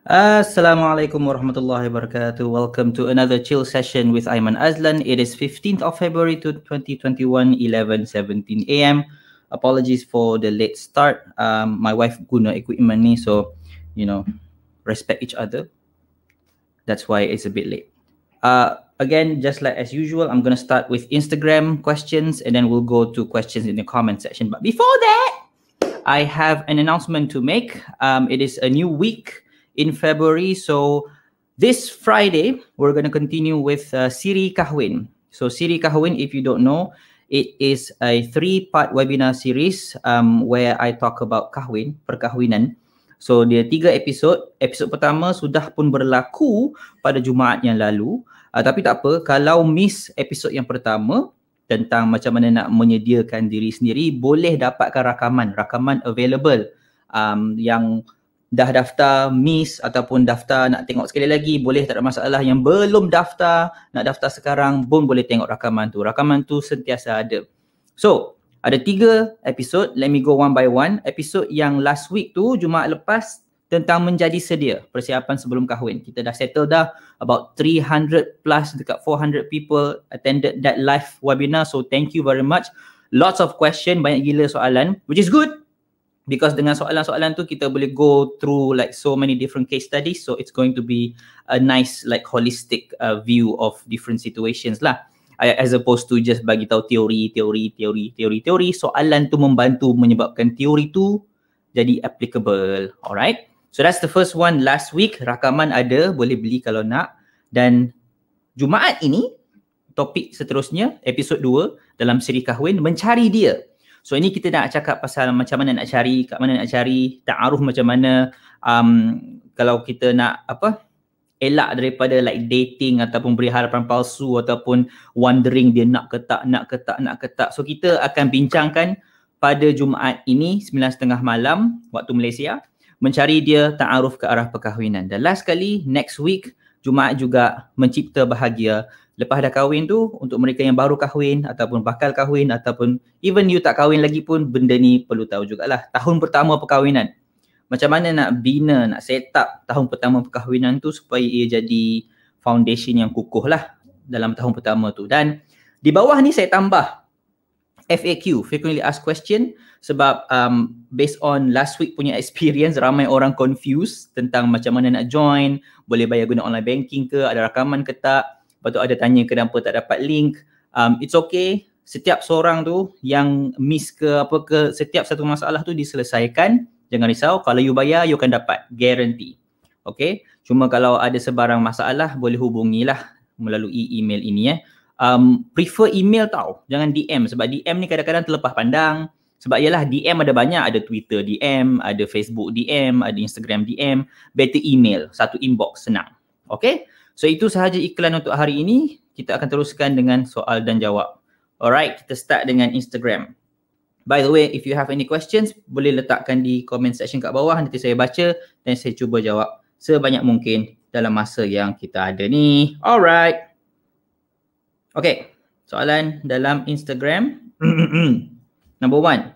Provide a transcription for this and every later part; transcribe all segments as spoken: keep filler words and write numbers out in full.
Assalamualaikum warahmatullahi wabarakatuh. Welcome to another chill session with Aiman Azlan. It is fifteenth of February to twenty twenty-one, eleven seventeen a m Apologies for the late start. Um, my wife guna equipment ni, so you know, respect each other. That's why it's a bit late. Uh, again, just like as usual, I'm gonna start with Instagram questions, and then we'll go to questions in the comment section. But before that, I have an announcement to make. Um, it is a new week in February. So this Friday, we're going to continue with uh, Siri Kahwin. So Siri Kahwin, if you don't know, it is a three-part webinar series um, where I talk about kahwin, perkahwinan. So dia tiga episod. Episod pertama sudah pun berlaku pada Jumaat yang lalu. Uh, tapi tak apa, kalau miss episod yang pertama tentang macam mana nak menyediakan diri sendiri, boleh dapatkan rakaman. Rakaman available um, yang dah daftar, miss ataupun daftar nak tengok sekali lagi, boleh, tak ada masalah. Yang belum daftar, nak daftar sekarang pun boleh tengok rakaman tu. Rakaman tu sentiasa ada. So, ada tiga episod. Let me go one by one. Episod yang last week tu, Jumaat lepas, tentang menjadi sedia, persiapan sebelum kahwin. Kita dah settle dah, about three hundred plus, dekat four hundred people attended that live webinar. So, thank you very much. Lots of question, banyak gila soalan, which is good. Because dengan soalan-soalan tu kita boleh go through like so many different case studies, so it's going to be a nice like holistic uh, view of different situations lah, as opposed to just bagi tahu teori, teori, teori, teori, teori. Soalan tu membantu menyebabkan teori tu jadi applicable. Alright, so that's the first one. Last week rakaman ada, boleh beli kalau nak. Dan Jumaat ini topik seterusnya, episod dua dalam siri kahwin, mencari dia. So ini kita nak cakap pasal macam mana nak cari, kat mana nak cari, ta'aruf macam mana, um, kalau kita nak apa, elak daripada like dating ataupun beri harapan palsu ataupun wondering dia nak ke tak, nak ke tak, nak ke tak. So kita akan bincangkan pada Jumaat ini sembilan tiga puluh malam waktu Malaysia, mencari dia, ta'aruf ke arah perkahwinan. Dan last kali next week Jumaat juga mencipta bahagia. Lepas dah kahwin tu, untuk mereka yang baru kahwin ataupun bakal kahwin ataupun even you tak kahwin lagi pun, benda ni perlu tahu jugalah. Tahun pertama perkahwinan, macam mana nak bina, nak set up tahun pertama perkahwinan tu supaya ia jadi foundation yang kukuh lah dalam tahun pertama tu. Dan di bawah ni saya tambah F A Q, frequently asked question, sebab um, based on last week punya experience, ramai orang confused tentang macam mana nak join, boleh bayar guna online banking ke, ada rakaman ke tak. Lepas tu ada tanya kenapa tak dapat link. Um, it's okay. Setiap seorang tu yang miss ke apa ke, setiap satu masalah tu diselesaikan. Jangan risau. Kalau you bayar, you akan dapat. Guarantee. Okay. Cuma kalau ada sebarang masalah, boleh hubungilah melalui email ini. Eh. Um, prefer email tau. Jangan D M. Sebab D M ni kadang-kadang terlepas pandang. Sebab ialah D M ada banyak. Ada Twitter D M, ada Facebook D M, ada Instagram D M. Better email. Satu inbox. Senang. Okay. So itu sahaja iklan untuk hari ini. Kita akan teruskan dengan soal dan jawab. Alright, kita start dengan Instagram. By the way, if you have any questions, boleh letakkan di comment section kat bawah. Nanti saya baca dan saya cuba jawab sebanyak mungkin dalam masa yang kita ada ni. Alright. Okay, soalan dalam Instagram. Number one.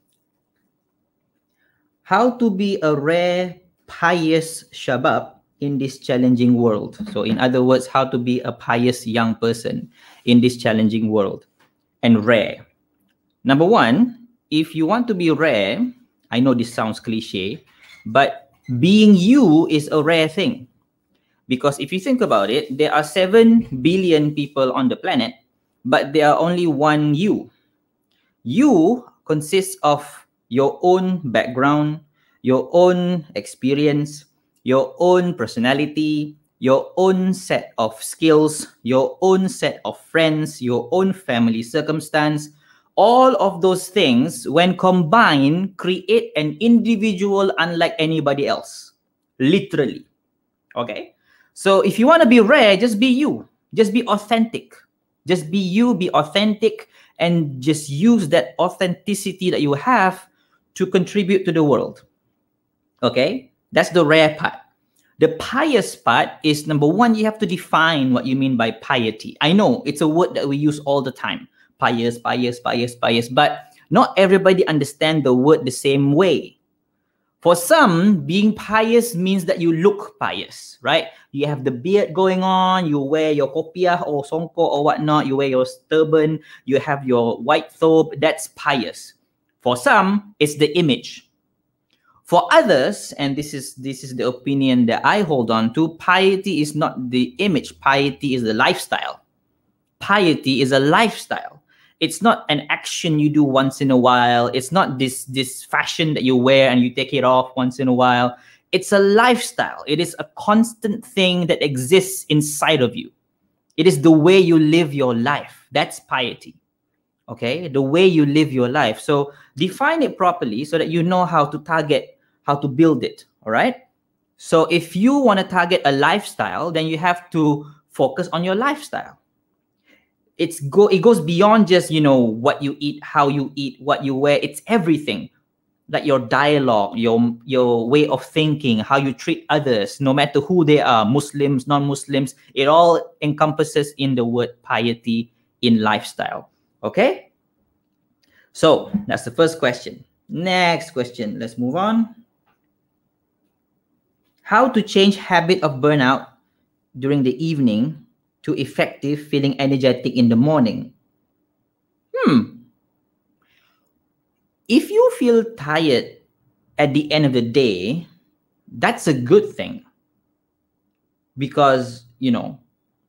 How to be a rare, pious shabab in this challenging world. So in other words, how to be a pious young person in this challenging world and rare. Number one, if you want to be rare, I know this sounds cliche, but being you is a rare thing. Because if you think about it, there are seven billion people on the planet, but there are only one you. You consists of your own background, your own experience, your own personality, your own set of skills, your own set of friends, your own family circumstance. All of those things, when combined, create an individual unlike anybody else. Literally. Okay? So if you want to be rare, just be you. Just be authentic. Just be you, be authentic, and just use that authenticity that you have to contribute to the world. Okay? That's the rare part. The pious part is, number one, you have to define what you mean by piety. I know it's a word that we use all the time. Pious, pious, pious, pious. But not everybody understands the word the same way. For some, being pious means that you look pious, right? You have the beard going on, you wear your kopiah or songko or whatnot, you wear your turban, you have your white thobe, that's pious. For some, it's the image. For others, and this is this is the opinion that I hold on to, piety is not the image, piety is the lifestyle. Piety is a lifestyle. It's not an action you do once in a while. It's not this this fashion that you wear and you take it off once in a while. It's a lifestyle. It is a constant thing that exists inside of you. It is the way you live your life. That's piety. Okay? The way you live your life. So define it properly so that you know how to target, how to build it. All right? So if you want to target a lifestyle, then you have to focus on your lifestyle. It's go it goes beyond just, you know, what you eat, how you eat, what you wear. It's everything. Like your dialogue, your your way of thinking, how you treat others, no matter who they are, Muslims, non-Muslims, it all encompasses in the word piety in lifestyle. Okay? So that's the first question. Next question. Let's move on. How to change habit of burnout during the evening to effective feeling energetic in the morning? Hmm. If you feel tired at the end of the day, that's a good thing. Because, you know,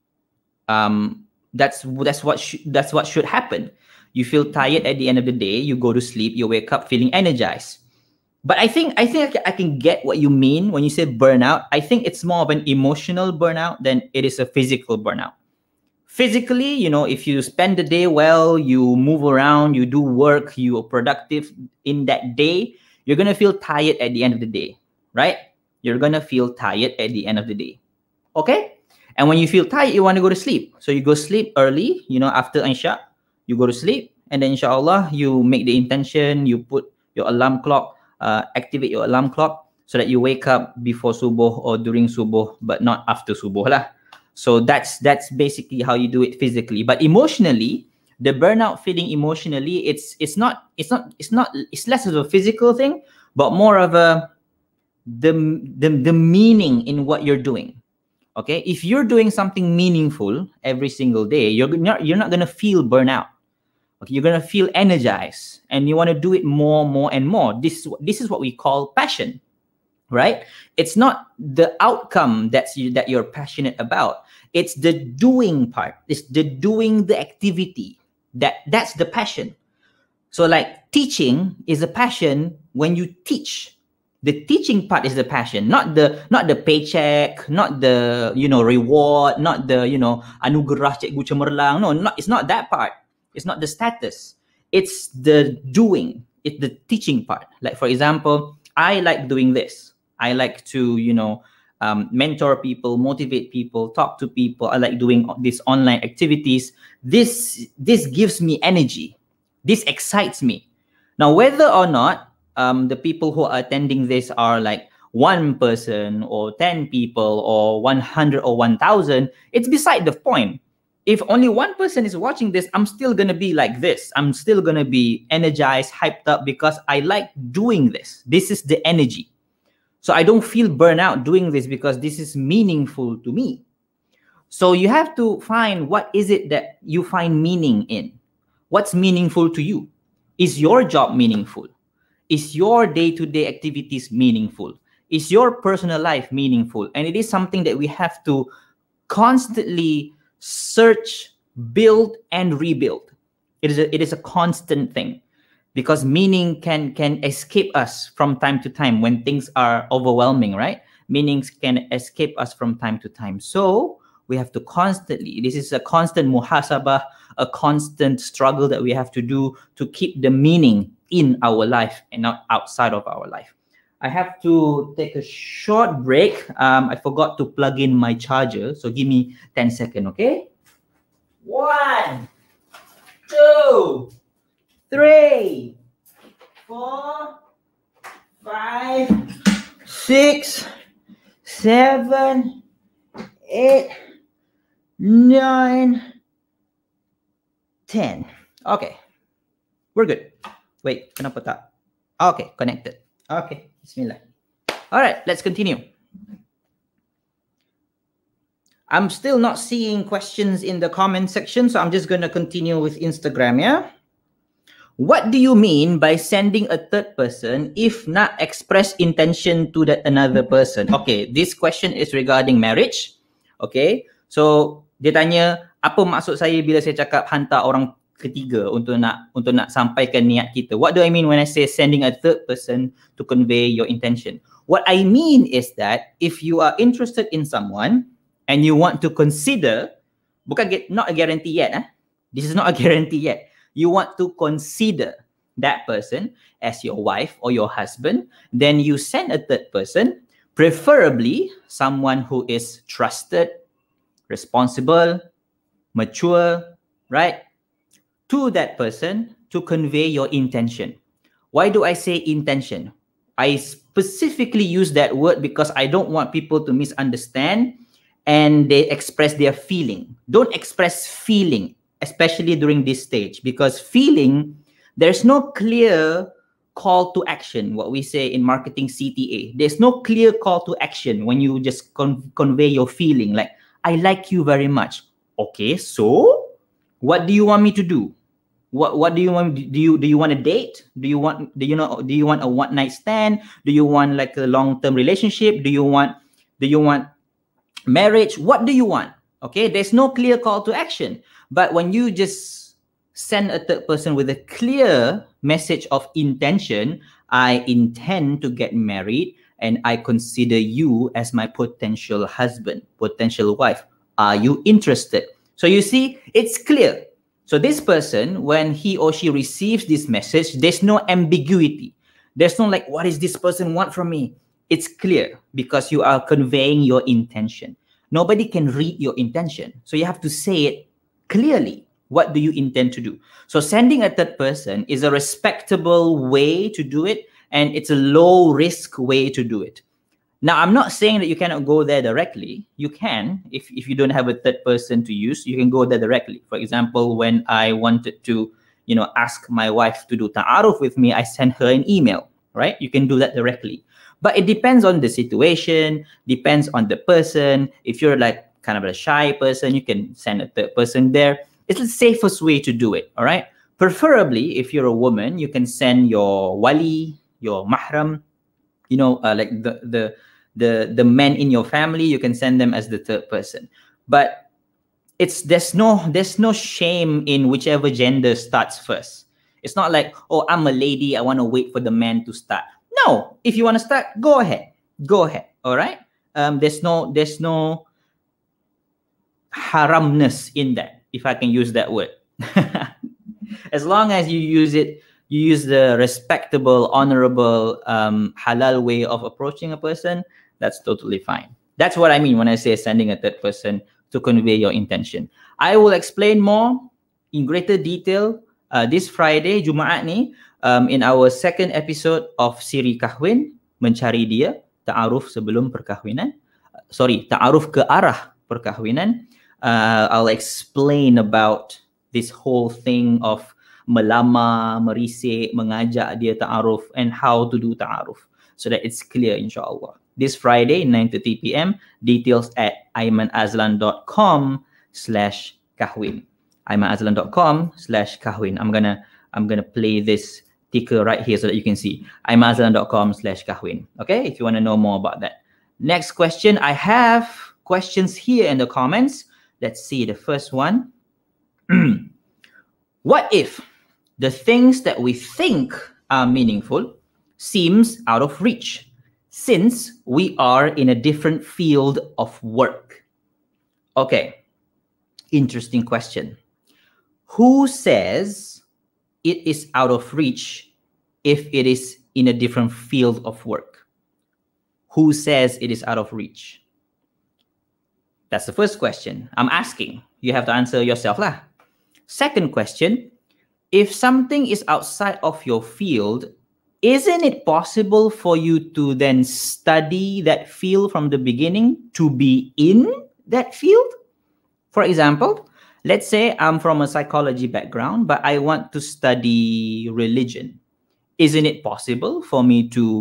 um, that's that's what sh- that's what should happen. You feel tired at the end of the day, you go to sleep, you wake up feeling energized. But I think I think I can, I can get what you mean when you say burnout. I think it's more of an emotional burnout than it is a physical burnout. Physically, you know, if you spend the day well, you move around, you do work, you are productive in that day, you're going to feel tired at the end of the day, right? You're going to feel tired at the end of the day. Okay? And when you feel tired, you want to go to sleep. So you go sleep early, you know, after Isha, you go to sleep, and then inshallah, you make the intention, you put your alarm clock, uh, activate your alarm clock so that you wake up before subuh or during subuh, but not after subuh lah. So that's that's basically how you do it physically. But emotionally, the burnout feeling emotionally, it's it's not it's not it's not it's less of a physical thing, but more of a the the, the meaning in what you're doing. Okay, if you're doing something meaningful every single day, you're not you're not gonna feel burnout. Okay, you're gonna feel energized, and you want to do it more, more, and more. This this is what we call passion. Right? It's not the outcome that's you, that you're passionate about. It's the doing part. It's the doing the activity. That that's the passion. So like teaching is a passion when you teach. The teaching part is the passion, not the not the paycheck, not the, you know, reward, not the, you know, anugerah cikgu cemerlang. No, not it's not that part. It's not the status. It's the doing. It's the teaching part. Like for example, I like doing this. I like to, you know, um, mentor people, motivate people, talk to people. I like doing these online activities. This this gives me energy. This excites me. Now, whether or not um, the people who are attending this are like one person or ten people or one hundred or one thousand, it's beside the point. If only one person is watching this, I'm still going to be like this. I'm still going to be energized, hyped up because I like doing this. This is the energy. So I don't feel burnout doing this because this is meaningful to me. So you have to find what is it that you find meaning in. What's meaningful to you? Is your job meaningful? Is your day-to-day activities meaningful? Is your personal life meaningful? And it is something that we have to constantly search, build, and rebuild. It is a, it is a constant thing. Because meaning can can escape us from time to time when things are overwhelming, right? Meanings can escape us from time to time. So we have to constantly, this is a constant muhasabah, a constant struggle that we have to do to keep the meaning in our life and not outside of our life. I have to take a short break. Um, I forgot to plug in my charger. So give me ten seconds, okay? One, two, three, four, five, six, seven, eight, nine, ten. Okay, we're good. Wait, kenapa tak? Okay, connected. Okay, Bismillah. All right, let's continue. I'm still not seeing questions in the comment section, so I'm just going to continue with Instagram, yeah? What do you mean by sending a third person if not express intention to that another person? Okay, this question is regarding marriage. Okay, so dia tanya, apa maksud saya bila saya cakap hantar orang ketiga untuk nak untuk nak sampaikan niat kita? What do I mean when I say sending a third person to convey your intention? What I mean is that if you are interested in someone and you want to consider, bukan get, not a guarantee yet, eh? This is not a guarantee yet. You want to consider that person as your wife or your husband, then you send a third person, preferably someone who is trusted, responsible, mature, right? To that person to convey your intention. Why do I say intention? I specifically use that word because I don't want people to misunderstand and they express their feeling. Don't express feeling, especially during this stage, because feeling, there's no clear call to action, what we say in marketing C T A. There's no clear call to action when you just con convey your feeling, like, I like you very much. Okay, so what do you want me to do? What what do you want? Do you do you want a date? Do you want do you know do you want a one night stand? Do you want like a long term relationship? Do you want do you want marriage? What do you want? Okay, there's no clear call to action. But when you just send a third person with a clear message of intention, I intend to get married and I consider you as my potential husband, potential wife. Are you interested? So you see, it's clear. So this person, when he or she receives this message, there's no ambiguity. There's no like, what does this person want from me? It's clear because you are conveying your intention. Nobody can read your intention. So you have to say it clearly. What do you intend to do? So sending a third person is a respectable way to do it, and it's a low risk way to do it. Now, I'm not saying that you cannot go there directly. You can, if, if you don't have a third person to use, you can go there directly. For example, when I wanted to, you know, ask my wife to do ta'aruf with me, I sent her an email, right? You can do that directly. But it depends on the situation, depends on the person. If you're like kind of a shy person, you can send a third person there. It's the safest way to do it, all right? Preferably, if you're a woman, you can send your wali, your mahram, you know, uh, like the, the, the, the men in your family, you can send them as the third person. But it's there's no there's no shame in whichever gender starts first. It's not like, oh, I'm a lady, I want to wait for the man to start. No, if you want to start, go ahead. Go ahead, all right? Um, there's no there's no haramness in that, if I can use that word. As long as you use it, you use the respectable, honorable, um, halal way of approaching a person, that's totally fine. That's what I mean when I say sending a third person to convey your intention. I will explain more in greater detail uh, this Friday, Jumaat ni, um, in our second episode of Siri Kahwin, Mencari Dia, Ta'aruf Sebelum Perkahwinan. Sorry, Ta'aruf ke Arah Perkahwinan. Uh, I'll explain about this whole thing of melamar, merisik, mengajak dia ta'aruf, and how to do ta'aruf so that it's clear, insyaAllah. This Friday, nine thirty p m Details at aimanazlan.com slash kahwin. aimanazlan.com slash kahwin. I'm gonna I'm gonna play this ticker right here so that you can see. aimanazlan.com slash kahwin. Okay, if you want to know more about that. Next question. I have questions here in the comments. Let's see the first one. What if the things that we think are meaningful seems out of reach, since we are in a different field of work? Okay, interesting question. Who says it is out of reach if it is in a different field of work? Who says it is out of reach? That's the first question. I'm asking. You have to answer yourself lah. Second question, if something is outside of your field, isn't it possible for you to then study that field from the beginning to be in that field? For example, let's say I'm from a psychology background, but I want to study religion. Isn't it possible for me to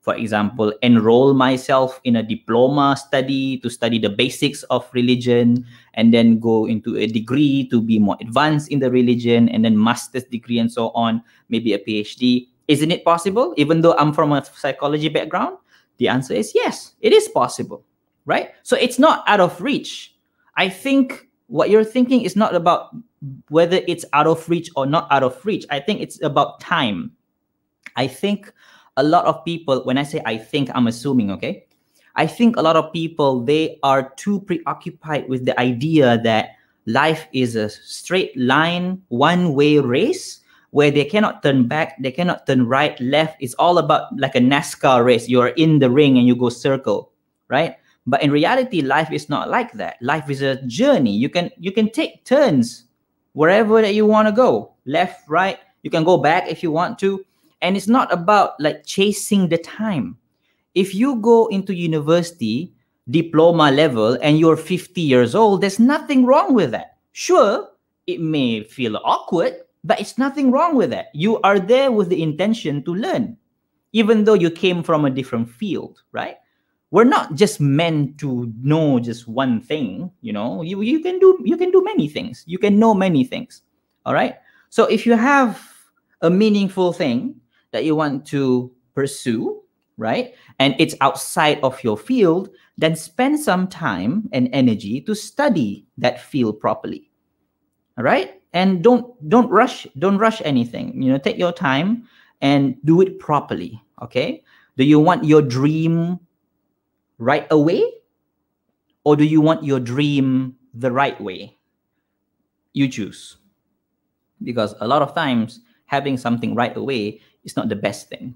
For example, enroll myself in a diploma study to study the basics of religion, and then go into a degree to be more advanced in the religion, and then master's degree and so on, maybe a PhD. Isn't it possible? Even though I'm from a psychology background, the answer is yes, it is possible, right? So it's not out of reach. I think what you're thinking is not about whether it's out of reach or not out of reach. I think it's about time. I think a lot of people, when I say I think, I'm assuming, okay? I think a lot of people, they are too preoccupied with the idea that life is a straight line, one-way race where they cannot turn back, they cannot turn right, left. It's all about like a NASCAR race. You're in the ring and you go circle, right? But in reality, life is not like that. Life is a journey. You can you can take turns wherever that you want to go, left, right. You can go back if you want to. And it's not about like chasing the time. If you go into university, diploma level, and you're fifty years old, there's nothing wrong with that. Sure, it may feel awkward, but it's nothing wrong with that. You are there with the intention to learn, even though you came from a different field, right? We're not just meant to know just one thing, you know. You, you can do you can do many things. You can know many things. All right. So if you have a meaningful thing that you want to pursue, right, and it's outside of your field, then spend some time and energy to study that field properly. All right. And don't don't rush, don't rush anything. You know, take your time and do it properly. Okay. Do you want your dream right away, or do you want your dream the right way? You choose. Because a lot of times having something right away is not the best thing.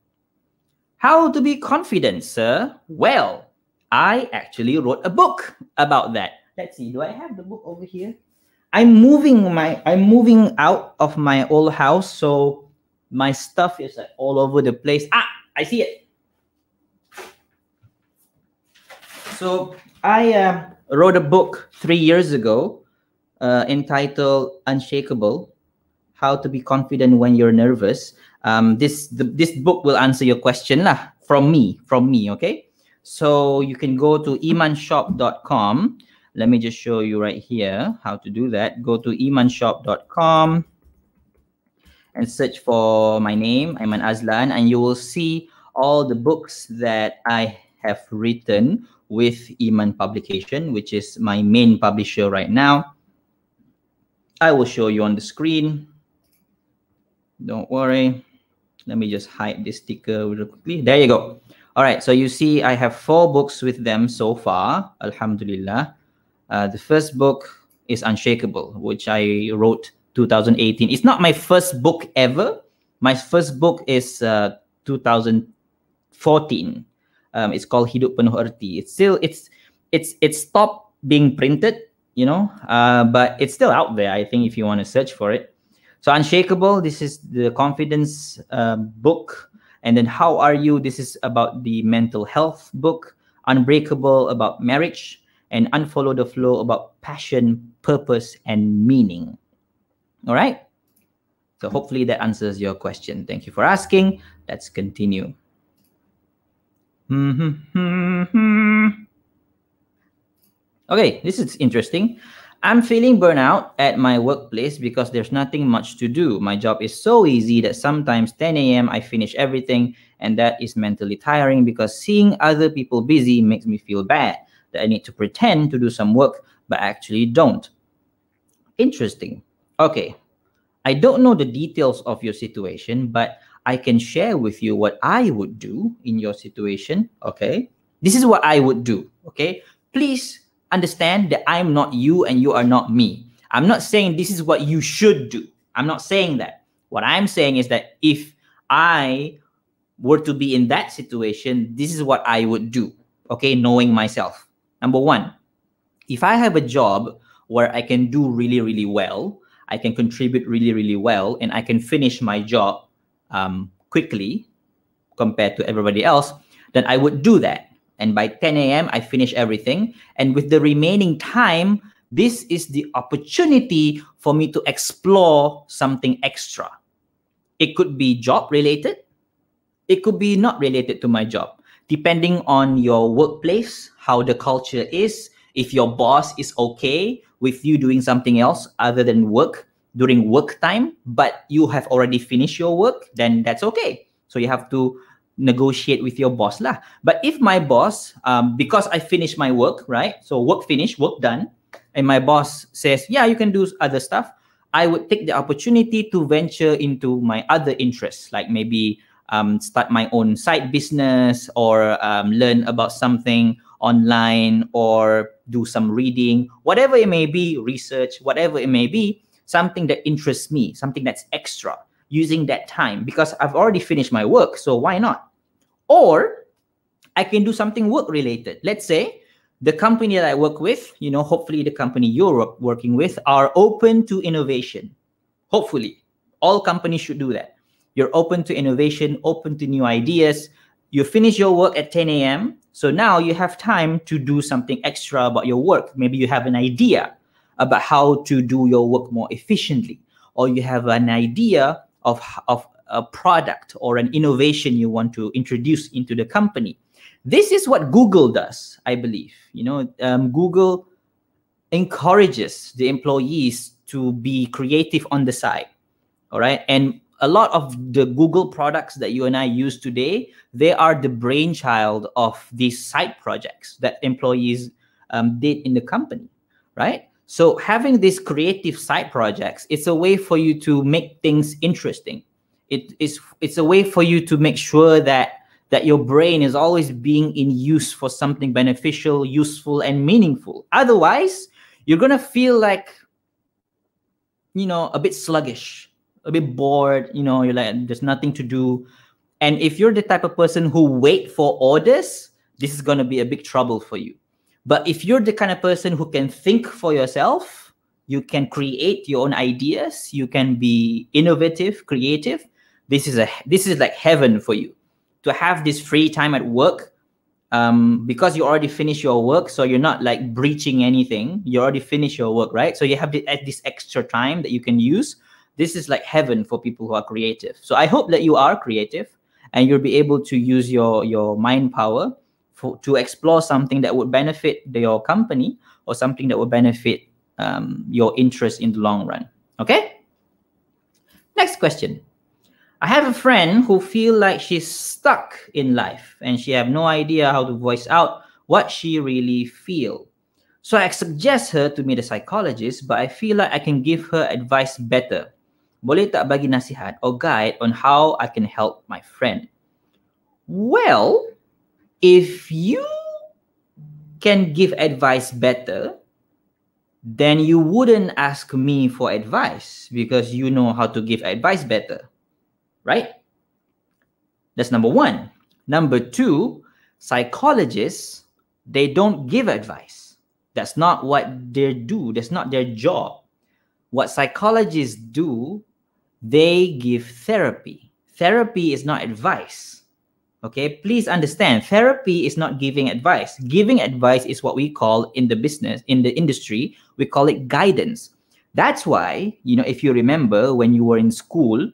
How to be confident, sir? Well, I actually wrote a book about that. Let's see, do I have the book over here? I'm moving my I'm moving out of my old house, so my stuff is like all over the place. Ah, I see it. So I uh, wrote a book three years ago uh, entitled Unshakable, How to Be Confident When You're Nervous. Um, this the, this book will answer your question lah, from me, from me, okay? So you can go to aiman shop dot com. Let me just show you right here how to do that. Go to aiman shop dot com and search for my name, Aiman Azlan, and you will see all the books that I have written with Aiman Publication, which is my main publisher right now. I will show you on the screen. Don't worry. Let me just hide this sticker real quickly. There you go. All right. So you see I have four books with them so far. Alhamdulillah. Uh, the first book is Unshakable, which I wrote two thousand eighteen. It's not my first book ever. My first book is uh, two thousand fourteen. Um, it's called Hidup Penuh Erti. It's still it's it's it's stopped being printed, you know, uh, but it's still out there. I think if you want to search for it. So Unshakable, this is the confidence uh, book, and then How Are You? This is about the mental health book. Unbreakable about marriage, and Unfollow the Flow about passion, purpose, and meaning. All right. So hopefully that answers your question. Thank you for asking. Let's continue. Okay, this is interesting. I'm feeling burnout at my workplace because there's nothing much to do. My job is so easy that sometimes ten A M I finish everything, and that is mentally tiring because seeing other people busy makes me feel bad that I need to pretend to do some work but actually don't. Interesting. Okay, I don't know the details of your situation, but I can share with you what I would do in your situation, okay? This is what I would do, okay? Please understand that I'm not you and you are not me. I'm not saying this is what you should do. I'm not saying that. What I'm saying is that if I were to be in that situation, this is what I would do, okay? Knowing myself. Number one, if I have a job where I can do really, really well, I can contribute really, really well, and I can finish my job Um, quickly compared to everybody else, then I would do that. And by ten A M, I finish everything. And with the remaining time, this is the opportunity for me to explore something extra. It could be job related. It could be not related to my job. Depending on your workplace, how the culture is, if your boss is okay with you doing something else other than work during work time, but you have already finished your work, then that's okay. So you have to negotiate with your boss lah. But if my boss, um, because I finished my work, right? So work finished, work done, and my boss says, yeah, you can do other stuff, I would take the opportunity to venture into my other interests, like maybe um, start my own side business, or um, learn about something online, or do some reading, whatever it may be, research, whatever it may be, something that interests me, something that's extra, using that time, because I've already finished my work, so why not? Or I can do something work related. Let's say the company that I work with, you know, hopefully the company you're working with are open to innovation. Hopefully, all companies should do that. You're open to innovation, open to new ideas. You finish your work at ten A M, so now you have time to do something extra about your work. Maybe you have an idea about how to do your work more efficiently, or you have an idea of, of a product or an innovation you want to introduce into the company. This is what Google does, I believe. You know, um, Google encourages the employees to be creative on the side, all right? And a lot of the Google products that you and I use today, they are the brainchild of these side projects that employees um, did in the company, right? So having these creative side projects, it's a way for you to make things interesting. It is, it's a way for you to make sure that that your brain is always being in use for something beneficial, useful, and meaningful. Otherwise, you're gonna feel like, you know, a bit sluggish, a bit bored, you know, you're like, there's nothing to do. And if you're the type of person who wait for orders, this is gonna be a big trouble for you. But if you're the kind of person who can think for yourself, you can create your own ideas, you can be innovative, creative, this is a this is like heaven for you. To have this free time at work, um, because you already finished your work, so you're not like breaching anything. You already finished your work, right? So you have the, this extra time that you can use. This is like heaven for people who are creative. So I hope that you are creative and you'll be able to use your, your mind power for, to explore something that would benefit the, your company, or something that would benefit um, your interest in the long run. Okay? Next question. I have a friend who feel like she's stuck in life and she have no idea how to voice out what she really feel. So I suggest her to meet a psychologist, but I feel like I can give her advice better. Boleh tak bagi nasihat or guide on how I can help my friend? Well, if you can give advice better, then you wouldn't ask me for advice because you know how to give advice better. Right? That's number one. Number two, psychologists, they don't give advice. That's not what they do. That's not their job. What psychologists do, they give therapy. Therapy is not advice. Okay? Please understand, therapy is not giving advice. Giving advice is what we call in the business, in the industry, we call it guidance. That's why, you know, if you remember when you were in school,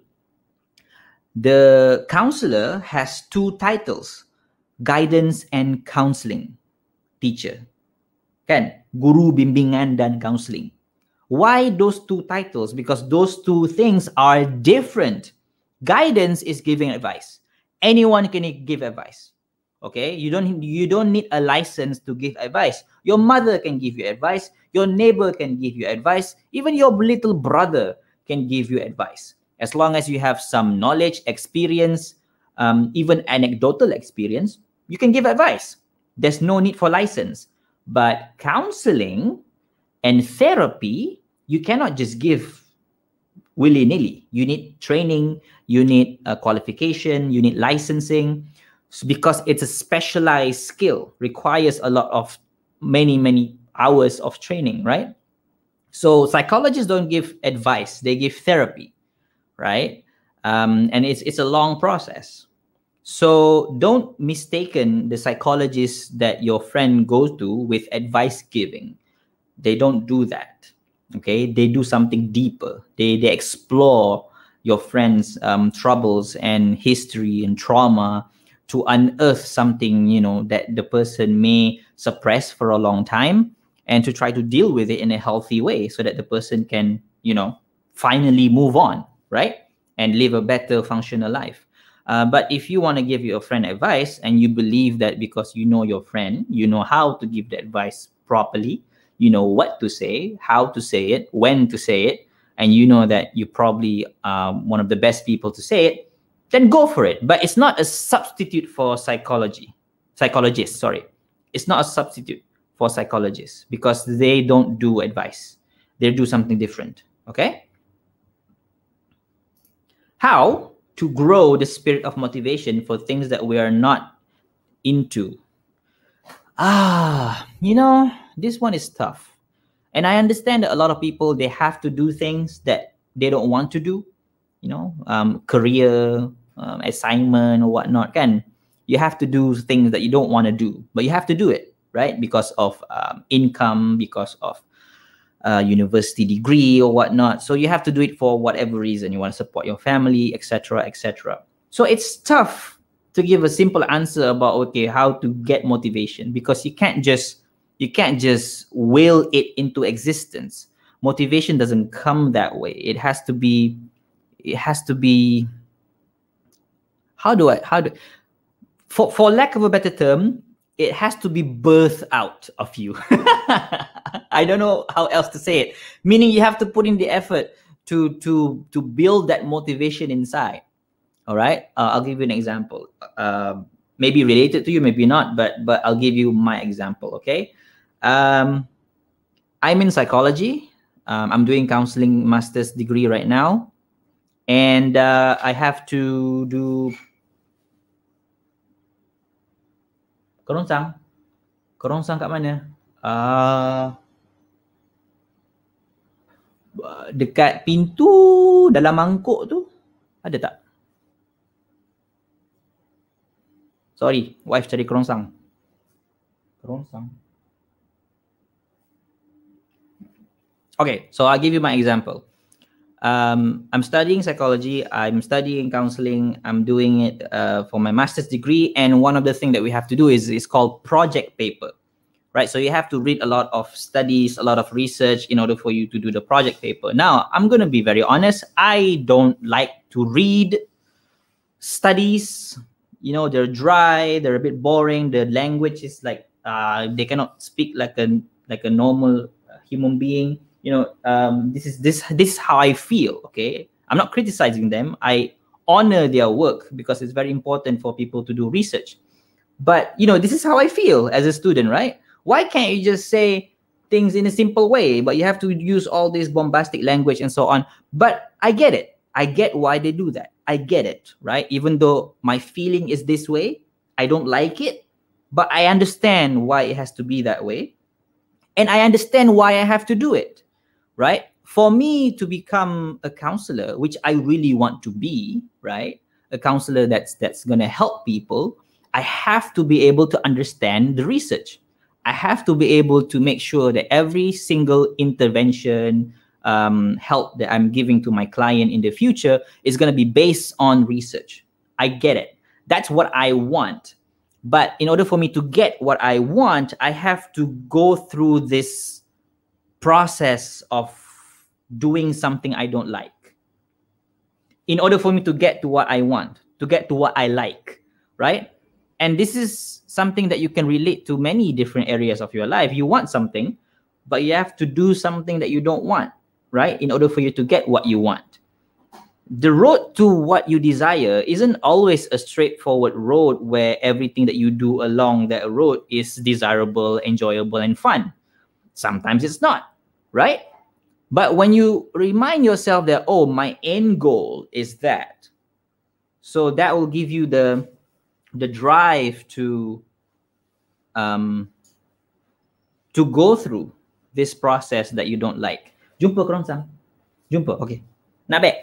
the counselor has two titles, guidance and counseling teacher. Kan? Guru bimbingan dan counseling. Why those two titles? Because those two things are different. Guidance is giving advice. Anyone can give advice. Okay? You don't, you don't need a license to give advice. Your mother can give you advice. Your neighbor can give you advice. Even your little brother can give you advice. As long as you have some knowledge, experience, um, even anecdotal experience, you can give advice. There's no need for license. But counseling and therapy, you cannot just give willy-nilly. You need training, you need a qualification, you need licensing, because it's a specialized skill, requires a lot of many, many hours of training, right? So psychologists don't give advice, they give therapy. Right? Um, and it's, it's a long process. So don't mistaken the psychologists that your friend goes to with advice giving. They don't do that. Okay? They do something deeper. They, they explore your friend's um, troubles and history and trauma, to unearth something, you know, that the person may suppress for a long time, and to try to deal with it in a healthy way so that the person can, you know, finally move on, right? And live a better functional life. Uh, but if you want to give your friend advice and you believe that because you know your friend, you know how to give the advice properly, you know what to say, how to say it, when to say it, and you know that you're probably um, one of the best people to say it, then go for it. But it's not a substitute for psychology. Psychologists, sorry. It's not a substitute for psychologists because they don't do advice. They do something different. Okay? How to grow the spirit of motivation for things that we are not into? Ah, you know, this one is tough. And I understand that a lot of people, they have to do things that they don't want to do, you know, um, career, um, assignment or whatnot. Can you have to do things that you don't want to do, but you have to do it, right? Because of um, income, because of uh, university degree or whatnot. So you have to do it for whatever reason. You want to support your family, et cetera, et cetera. So it's tough to give a simple answer about okay how to get motivation, because you can't just you can't just will it into existence. Motivation doesn't come that way. It has to be it has to be how do I how do for for lack of a better term, it has to be birthed out of you. I don't know how else to say it. Meaning you have to put in the effort to to to build that motivation inside. All right, uh, I'll give you an example. Uh, maybe related to you, maybe not, but but I'll give you my example. Okay, um, I'm in psychology. Um, I'm doing counseling master's degree right now, and uh, I have to do. Korong sang, korong sang kat mana? Uh, dekat pintu dalam mangkuk tu ada tak? Sorry, wife cari kerongsang. Kerongsang. Okay, so I'll give you my example. Um, I'm studying psychology. I'm studying counseling. I'm doing it uh, for my master's degree. And one of the things that we have to do is is called project paper, right? So you have to read a lot of studies, a lot of research in order for you to do the project paper. Now, I'm going to be very honest. I don't like to read studies. You know, they're dry. They're a bit boring. The language is like uh, they cannot speak like a like a normal human being. You know, um, this is this this is how I feel. Okay, I'm not criticizing them. I honor their work because it's very important for people to do research. But you know, this is how I feel as a student, right? Why can't you just say things in a simple way? But you have to use all this bombastic language and so on. But I get it. I get why they do that. I get it, right? Even though my feeling is this way, I don't like it, but I understand why it has to be that way. And I understand why I have to do it, right? For me to become a counselor, which I really want to be, right? A counselor that's that's going to help people, I have to be able to understand the research. I have to be able to make sure that every single intervention, um, help that I'm giving to my client in the future is going to be based on research. I get it. That's what I want. But in order for me to get what I want, I have to go through this process of doing something I don't like in order for me to get to what I want, to get to what I like, right? And this is something that you can relate to many different areas of your life. You want something, but you have to do something that you don't want, right? In order for you to get what you want. The road to what you desire isn't always a straightforward road where everything that you do along that road is desirable, enjoyable, and fun. Sometimes it's not, right? But when you remind yourself that, oh, my end goal is that, so that will give you the the drive to um to go through this process that you don't like. Jumpa korang sang. Jumpa, okay. Nabe.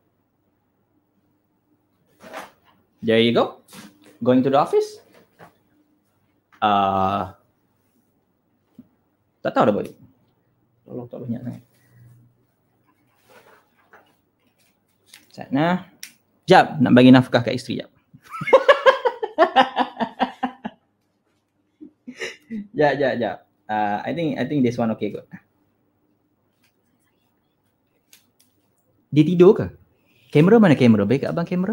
There you go. Going to the office? Uh, tak tahu dah balik. Tolong tak banyak sangat. Nah, jap, nak bagi nafkah kat isteri jap. Jap, jap, jap. Uh, I think I think this one okay kot. Dia tidur ke? Kamera mana kamera? Baik kat abang kamera.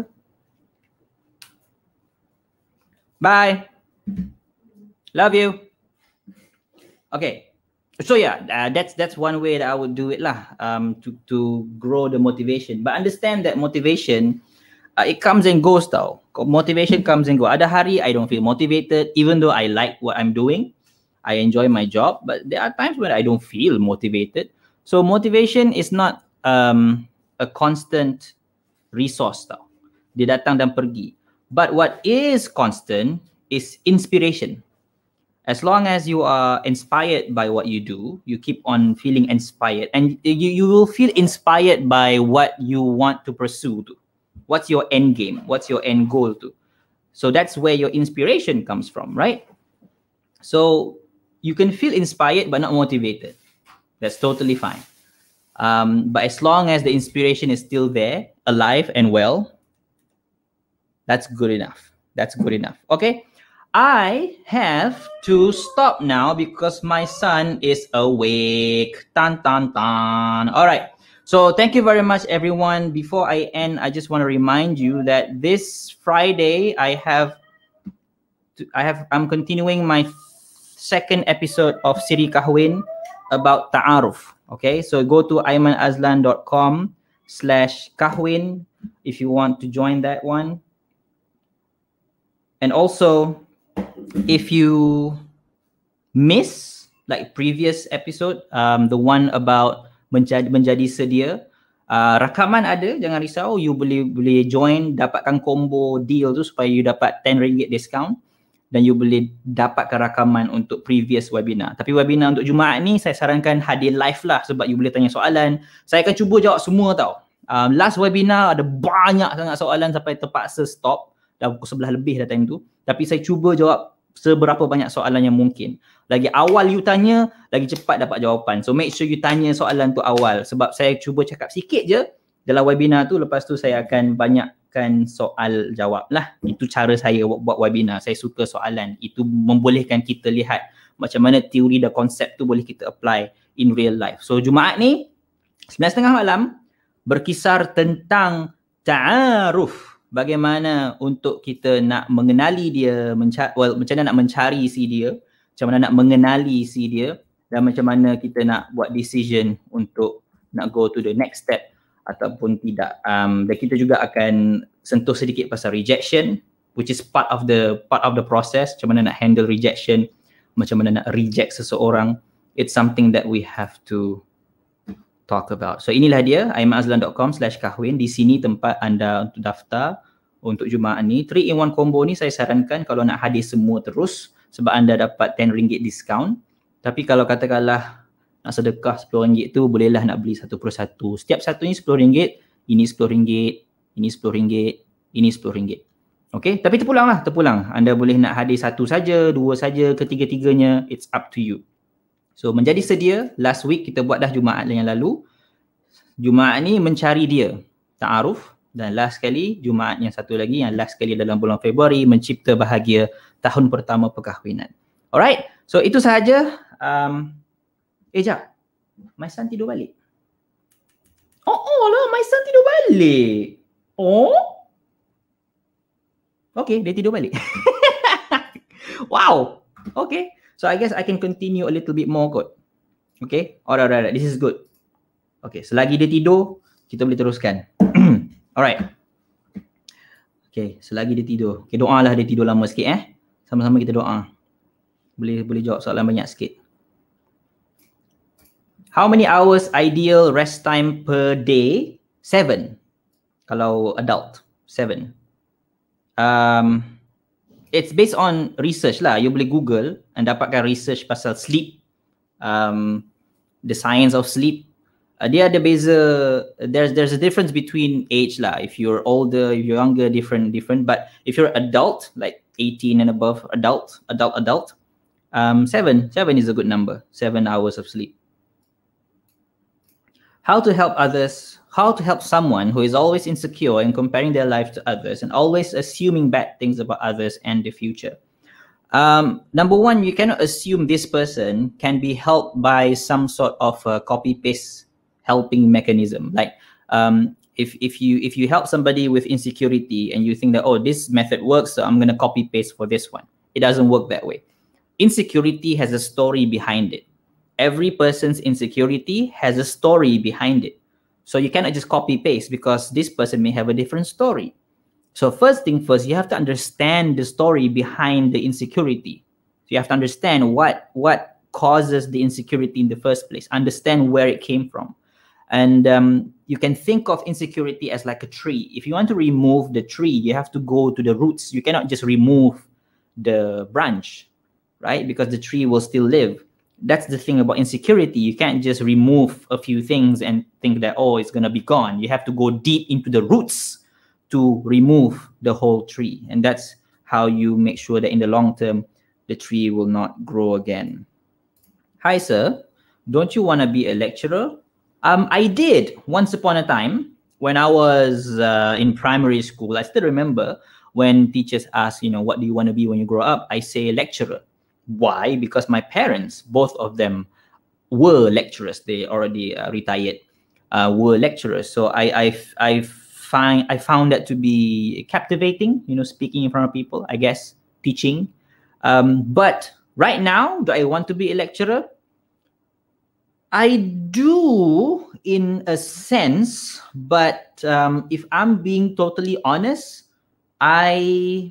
Bye. Love you. Okay. So yeah, uh, that's that's one way that I would do it lah. Um, to to grow the motivation. But understand that motivation, uh, it comes and goes tau. Motivation comes and goes. Ada hari I don't feel motivated, even though I like what I'm doing. I enjoy my job, but there are times when I don't feel motivated. So motivation is not um a constant resource tau. Dia datang dan pergi. But what is constant is inspiration. As long as you are inspired by what you do, you keep on feeling inspired, and you, you will feel inspired by what you want to pursue. To. What's your end game? What's your end goal to? So that's where your inspiration comes from, right? So you can feel inspired but not motivated. That's totally fine. Um, but as long as the inspiration is still there, alive and well, that's good enough. That's good enough. Okay. I have to stop now because my son is awake. Tan, tan, tan. All right. So thank you very much, everyone. Before I end, I just want to remind you that this Friday, I have, to, I have, I'm continuing my second episode of Siri Kahwin about ta'aruf. Okay. So go to aiman azlan dot com slash kahwin if you want to join that one. And also, if you miss like previous episode, um, the one about menjadi, menjadi sedia, uh, rakaman ada, jangan risau, you boleh boleh join, dapatkan combo deal tu supaya you dapat ten ringgit discount dan you boleh dapatkan rakaman untuk previous webinar. Tapi webinar untuk Jumaat ni saya sarankan hadir live lah sebab you boleh tanya soalan. Saya akan cuba jawab semua tau. Um, last webinar ada banyak sangat soalan sampai terpaksa stop. Dah pukul sebelas lebih dah time tu. Tapi saya cuba jawab seberapa banyak soalan yang mungkin. Lagi awal you tanya, lagi cepat dapat jawapan. So make sure you tanya soalan tu awal. Sebab saya cuba cakap sikit je dalam webinar tu. Lepas tu saya akan banyakkan soal jawab lah. Itu cara saya buat, buat webinar. Saya suka soalan. Itu membolehkan kita lihat macam mana teori dan konsep tu boleh kita apply in real life. So Jumaat ni, sembilan tiga puluh malam, berkisar tentang ta'aruf. Bagaimana untuk kita nak mengenali dia, mencari, well, macam mana nak mencari si dia, macam mana nak mengenali si dia, dan macam mana kita nak buat decision untuk nak go to the next step ataupun tidak. Um, dan kita juga akan sentuh sedikit pasal rejection, which is part of the part of the process. Macam mana nak handle rejection, macam mana nak reject seseorang. It's something that we have to talk about. So inilah dia, aiman azlan dot com slash kahwin. Di sini tempat anda untuk daftar untuk Jumaat ni. three in one combo ni saya sarankan kalau nak hadir semua terus sebab anda dapat ten ringgit discount. Tapi kalau katakanlah nak sedekah sepuluh ringgit tu, bolehlah nak beli satu persatu. Setiap satunya sepuluh ringgit, ini sepuluh ringgit, ini sepuluh ringgit, ini sepuluh ringgit. Okay, tapi terpulang lah, terpulang. Anda boleh nak hadir satu saja, dua saja, ketiga-tiganya, it's up to you. So menjadi sedia, last week kita buat dah Jumaat yang lalu. Jumaat ni mencari dia, ta'aruf. Dan last sekali, Jumaat yang satu lagi, yang last sekali dalam bulan Februari, mencipta bahagia tahun pertama perkahwinan. Alright, so itu sahaja. Um, eh, jap. My son tidur balik. Oh, oh lah, my son tidur balik. Oh? Okay, dia tidur balik. Wow. Okay. So I guess I can continue a little bit more kot. Okay. Alright, alright, alright. This is good. Okay. Selagi dia tidur, kita boleh teruskan. Alright. Okay. Selagi dia tidur. Okay, doa lah dia tidur lama sikit eh. Sama-sama kita doa. Boleh boleh jawab soalan banyak sikit. How many hours ideal rest time per day? Seven. Kalau adult. Seven. Um, it's based on research lah. You boleh Google and dapatkan research pasal sleep, um, the science of sleep. Uh, dia ada beza. There's there's a difference between age lah. If you're older, if you're younger, different different. But if you're adult, like eighteen and above, adult, adult, adult, um, seven, seven is a good number. Seven hours of sleep. How to help others, how to help someone who is always insecure and comparing their life to others and always assuming bad things about others and the future. Um, number one, you cannot assume this person can be helped by some sort of a copy paste helping mechanism. Like um, if if you if you help somebody with insecurity and you think that, oh, this method works, so I'm gonna copy paste for this one. It doesn't work that way. Insecurity has a story behind it. Every person's insecurity has a story behind it. So you cannot just copy paste because this person may have a different story. So first thing first, you have to understand the story behind the insecurity. So you have to understand what what causes the insecurity in the first place. Understand where it came from. And um, you can think of insecurity as like a tree. If you want to remove the tree, you have to go to the roots. You cannot just remove the branch, right? Because the tree will still live. That's the thing about insecurity. You can't just remove a few things and think that, oh, it's going to be gone. You have to go deep into the roots to remove the whole tree. And that's how you make sure that in the long term, the tree will not grow again. Hi, sir. Don't you want to be a lecturer? Um, I did once upon a time when I was uh, in primary school. I still remember when teachers ask, you know, what do you want to be when you grow up? I say lecturer. Why? Because my parents, both of them, were lecturers. They already uh, retired, uh, were lecturers. So I, I, I find I found that to be captivating. You know, speaking in front of people. I guess teaching. Um, but right now, do I want to be a lecturer? I do, in a sense. But um, if I'm being totally honest, I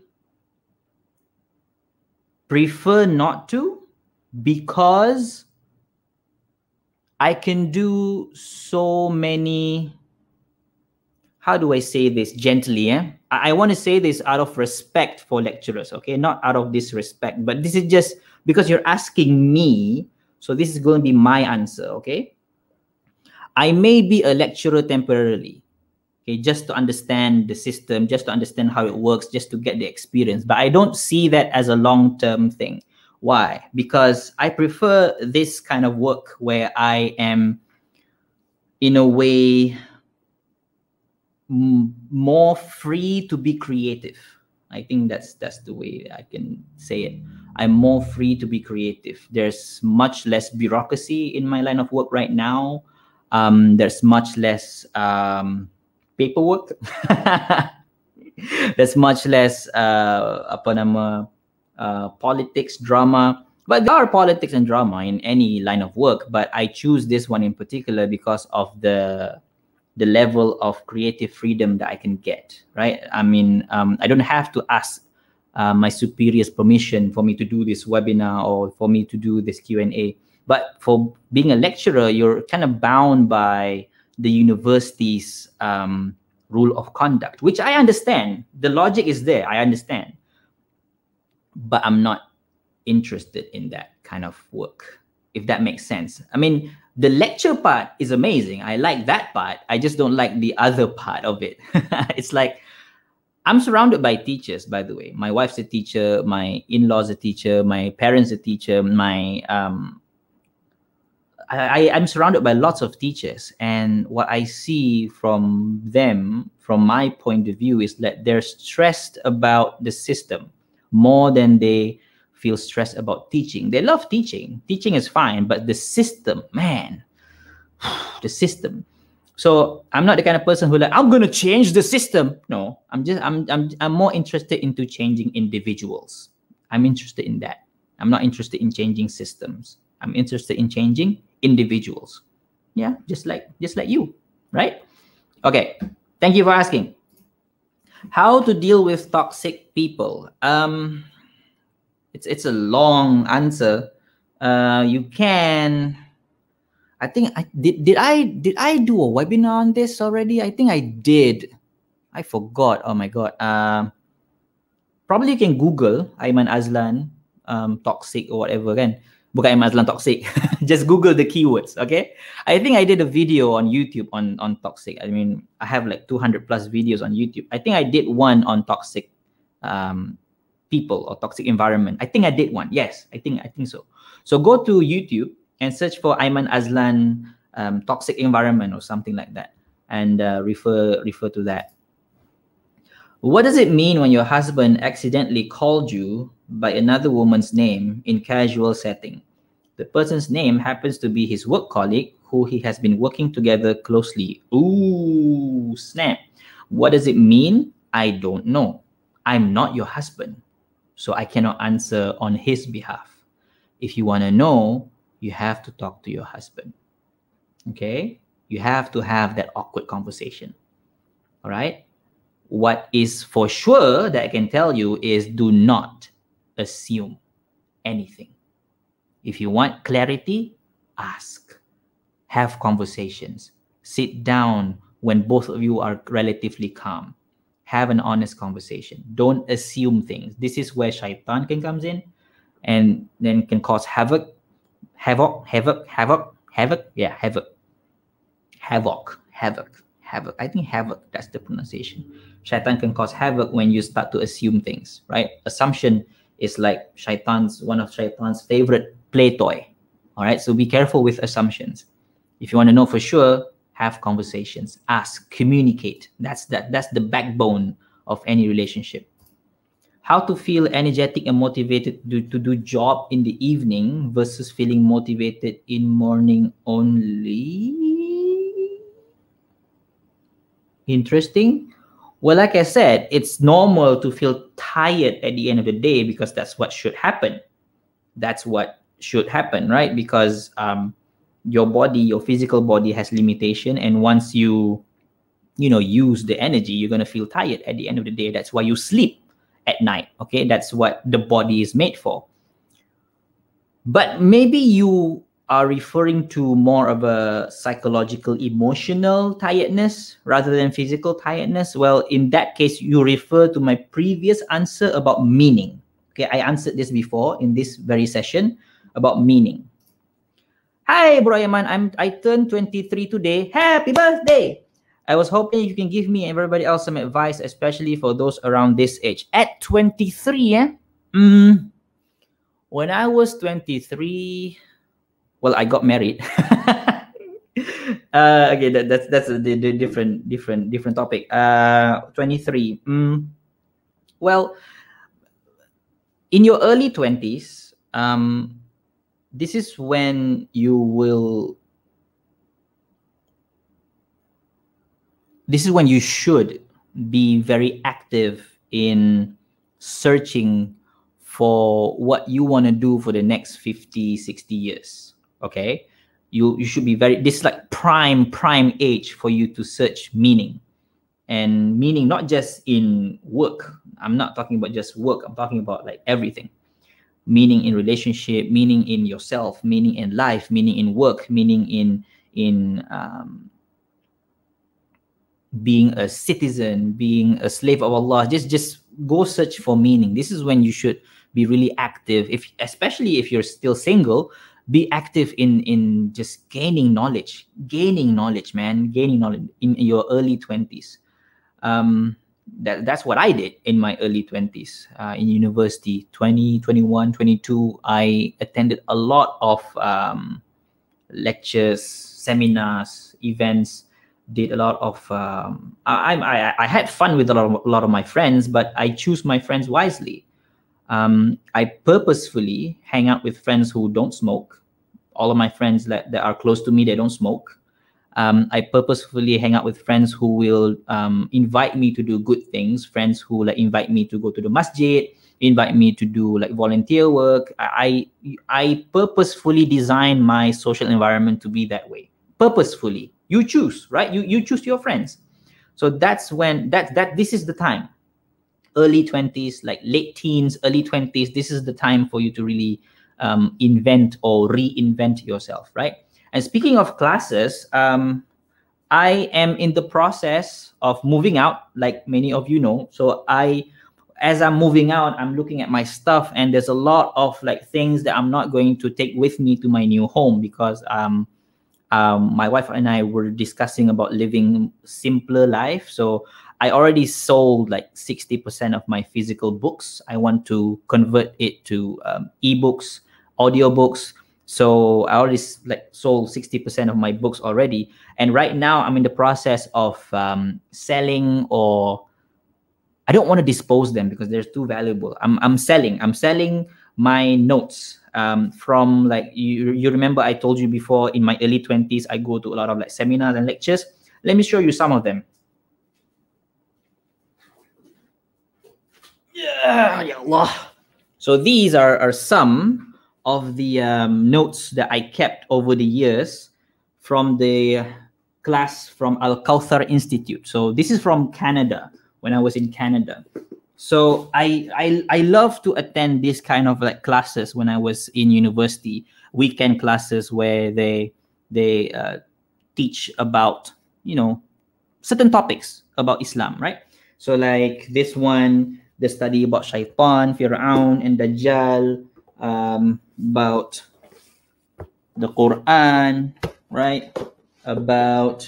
prefer not to, because I can do so many, how do I say this gently? Eh? I, I want to say this out of respect for lecturers, okay? Not out of disrespect, but this is just because you're asking me, so this is going to be my answer, okay? I may be a lecturer temporarily, okay, just to understand the system, just to understand how it works, just to get the experience. But I don't see that as a long-term thing. Why? Because I prefer this kind of work where I am, in a way, m- more free to be creative. I think that's that's the way I can say it. I'm more free to be creative. There's much less bureaucracy in my line of work right now. Um, there's much less um, paperwork. There's much less uh, apa nama, uh, politics, drama. But there are politics and drama in any line of work. But I choose this one in particular because of the the level of creative freedom that I can get. Right? I mean, um, I don't have to ask uh, my superiors permission for me to do this webinar or for me to do this Q and A. But for being a lecturer, you're kind of bound by the university's um, rule of conduct, which I understand. The logic is there. I understand. But I'm not interested in that kind of work, if that makes sense. I mean, the lecture part is amazing. I like that part. I just don't like the other part of it. It's like, I'm surrounded by teachers, by the way. My wife's a teacher. My in-laws a teacher. My parents a teacher. My... Um, I, I'm surrounded by lots of teachers, and what I see from them, from my point of view, is that they're stressed about the system more than they feel stressed about teaching. They love teaching. Teaching is fine, but the system, man, the system. So I'm not the kind of person who like, I'm gonna change the system. No, I'm just I'm I'm I'm more interested into changing individuals. I'm interested in that. I'm not interested in changing systems. I'm interested in changing individuals. Yeah, just like just like you, right? Okay, thank you for asking. How to deal with toxic people? Um, it's it's a long answer. Uh, you can. I think I did. Did I did I do a webinar on this already? I think I did. I forgot. Oh my god. Um, probably you can Google Aiman Azlan um, toxic or whatever kan. Bukan Aiman Azlan toxic. Just Google the keywords, okay? I think I did a video on YouTube on, on toxic. I mean, I have like two hundred plus videos on YouTube. I think I did one on toxic um, people or toxic environment. I think I did one. Yes, I think I think so. So go to YouTube and search for Aiman Azlan um, toxic environment or something like that, and uh, refer refer to that. What does it mean when your husband accidentally called you by another woman's name in casual setting? The person's name happens to be his work colleague who he has been working together closely. Ooh, snap. What does it mean? I don't know. I'm not your husband, so I cannot answer on his behalf. If you want to know, you have to talk to your husband. Okay? You have to have that awkward conversation. All right? What is for sure that I can tell you is do not assume anything. If you want clarity, ask. Have conversations. Sit down when both of you are relatively calm. Have an honest conversation. Don't assume things. This is where shaitan can comes in and then can cause havoc, havoc, havoc, havoc, havoc. Yeah, havoc. Havoc, havoc, havoc. I think havoc, that's the pronunciation. Shaitan can cause havoc when you start to assume things, right? Assumption is like shaitan's, one of shaitan's favorite play toy. All right, so be careful with assumptions. If you want to know for sure, have conversations, ask, communicate. That's that. That's the backbone of any relationship. How to feel energetic and motivated to, to do job in the evening versus feeling motivated in morning only. Interesting. Well, like I said, it's normal to feel tired at the end of the day because that's what should happen. That's what should happen, right? Because um, your body, your physical body has limitation, and once you, you know, use the energy, you're gonna feel tired at the end of the day. That's why you sleep at night. Okay, that's what the body is made for. But maybe you are referring to more of a psychological, emotional tiredness rather than physical tiredness. Well, in that case, you refer to my previous answer about meaning. Okay, I answered this before in this very session about meaning. Hi, Bro Aiman, I'm I turned twenty-three today. Happy birthday! I was hoping you can give me and everybody else some advice, especially for those around this age. At twenty-three, eh? Mm, when I was twenty-three, well, I got married. uh, okay, that, that's that's a the, the different different different topic. Uh, twenty-three. Mm, well, in your early twenties, um, this is when you will. This is when you should be very active in searching for what you want to do for the next fifty, sixty years. Okay, you you should be very, this is like prime prime age for you to search meaning, and meaning not just in work. I'm not talking about just work. I'm talking about like everything. Meaning in relationship, meaning in yourself, meaning in life, meaning in work, meaning in in um, being a citizen, being a slave of Allah. Just just go search for meaning. This is when you should be really active. If especially if you're still single, be active in in just gaining knowledge, gaining knowledge, man, gaining knowledge in your early twenties. Um, that that's what I did in my early twenties. Uh, in university, twenty, twenty-one, twenty-two, I attended a lot of um, lectures, seminars, events. Did a lot of. Um, I, I I had fun with a lot of, a lot of my friends, but I choose my friends wisely. Um, I purposefully hang out with friends who don't smoke. All of my friends that, that are close to me, they don't smoke. Um, I purposefully hang out with friends who will um, invite me to do good things. Friends who like invite me to go to the masjid, invite me to do like volunteer work. I I purposefully design my social environment to be that way. Purposefully, you choose, right? You you choose your friends. So that's when that that this is the time. Early twenties, like late teens, early twenties. This is the time for you to really um, invent or reinvent yourself, right? And speaking of classes, um, I am in the process of moving out, like many of you know. So I, as I'm moving out, I'm looking at my stuff, and there's a lot of like things that I'm not going to take with me to my new home because um, um, my wife and I were discussing about living simpler life. So I already sold like sixty percent of my physical books. I want to convert it to um, ebooks, audiobooks. So I already like sold sixty percent of my books already. And right now I'm in the process of um, selling, or I don't want to dispose them because they're too valuable. I'm, I'm selling, I'm selling my notes um, from like, you, you remember I told you before in my early twenties, I go to a lot of like seminars and lectures. Let me show you some of them. Yeah, ya Allah. So these are, are some of the um, notes that I kept over the years from the class from Al Kauthar Institute. So this is from Canada, when I was in Canada. So I, I I love to attend this kind of like classes when I was in university, weekend classes where they they uh, teach about, you know, certain topics about Islam, right? So like this one, the study about Shaitan, Fir'aun, and Dajjal, um, about the Quran, right? About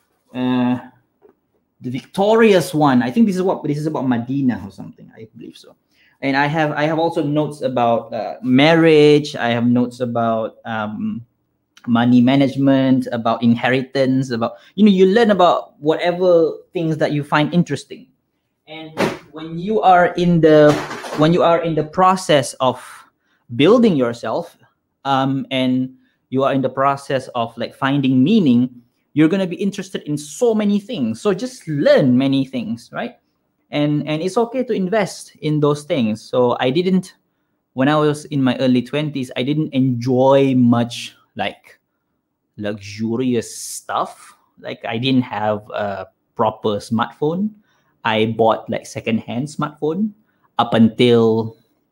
uh, the victorious one. I think this is what this is about Medina or something. I believe so. And I have I have also notes about uh, marriage. I have notes about um, money management, about inheritance, about, you know, you learn about whatever things that you find interesting. And when you are in the when you are in the process of building yourself, um, and you are in the process of like finding meaning, you're going to be interested in so many things. So just learn many things, right? And and it's okay to invest in those things. So I didn't, when I was in my early twenties, I didn't enjoy much like luxurious stuff. Like I didn't have a proper smartphone. I bought like secondhand smartphone up until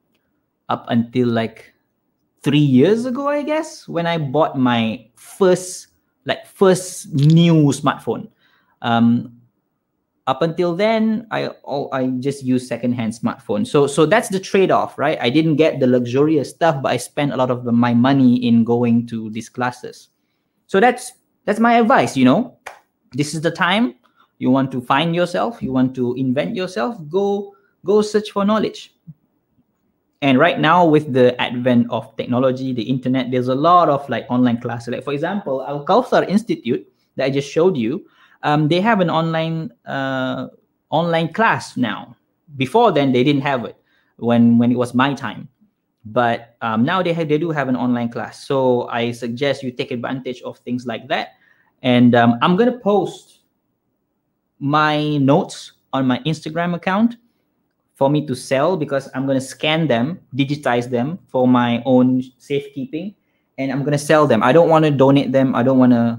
up until like three years ago, I guess, when I bought my first like first new smartphone. Um, up until then, I all I just use secondhand smartphone. So so that's the trade-off, right? I didn't get the luxurious stuff, but I spent a lot of my money in going to these classes. So that's that's my advice. You know, this is the time you want to find yourself, you want to invent yourself. Go go search for knowledge. And right now, with the advent of technology, the internet, there's a lot of like online classes. Like for example, Al Kauthar Institute that I just showed you, um, they have an online uh, online class now. Before then, they didn't have it when when it was my time. But um, now they have they do have an online class. So I suggest you take advantage of things like that. And um, I'm gonna post my notes on my Instagram account for me to sell, because I'm going to scan them, digitize them for my own safekeeping, and I'm going to sell them. I don't want to donate them. I don't want to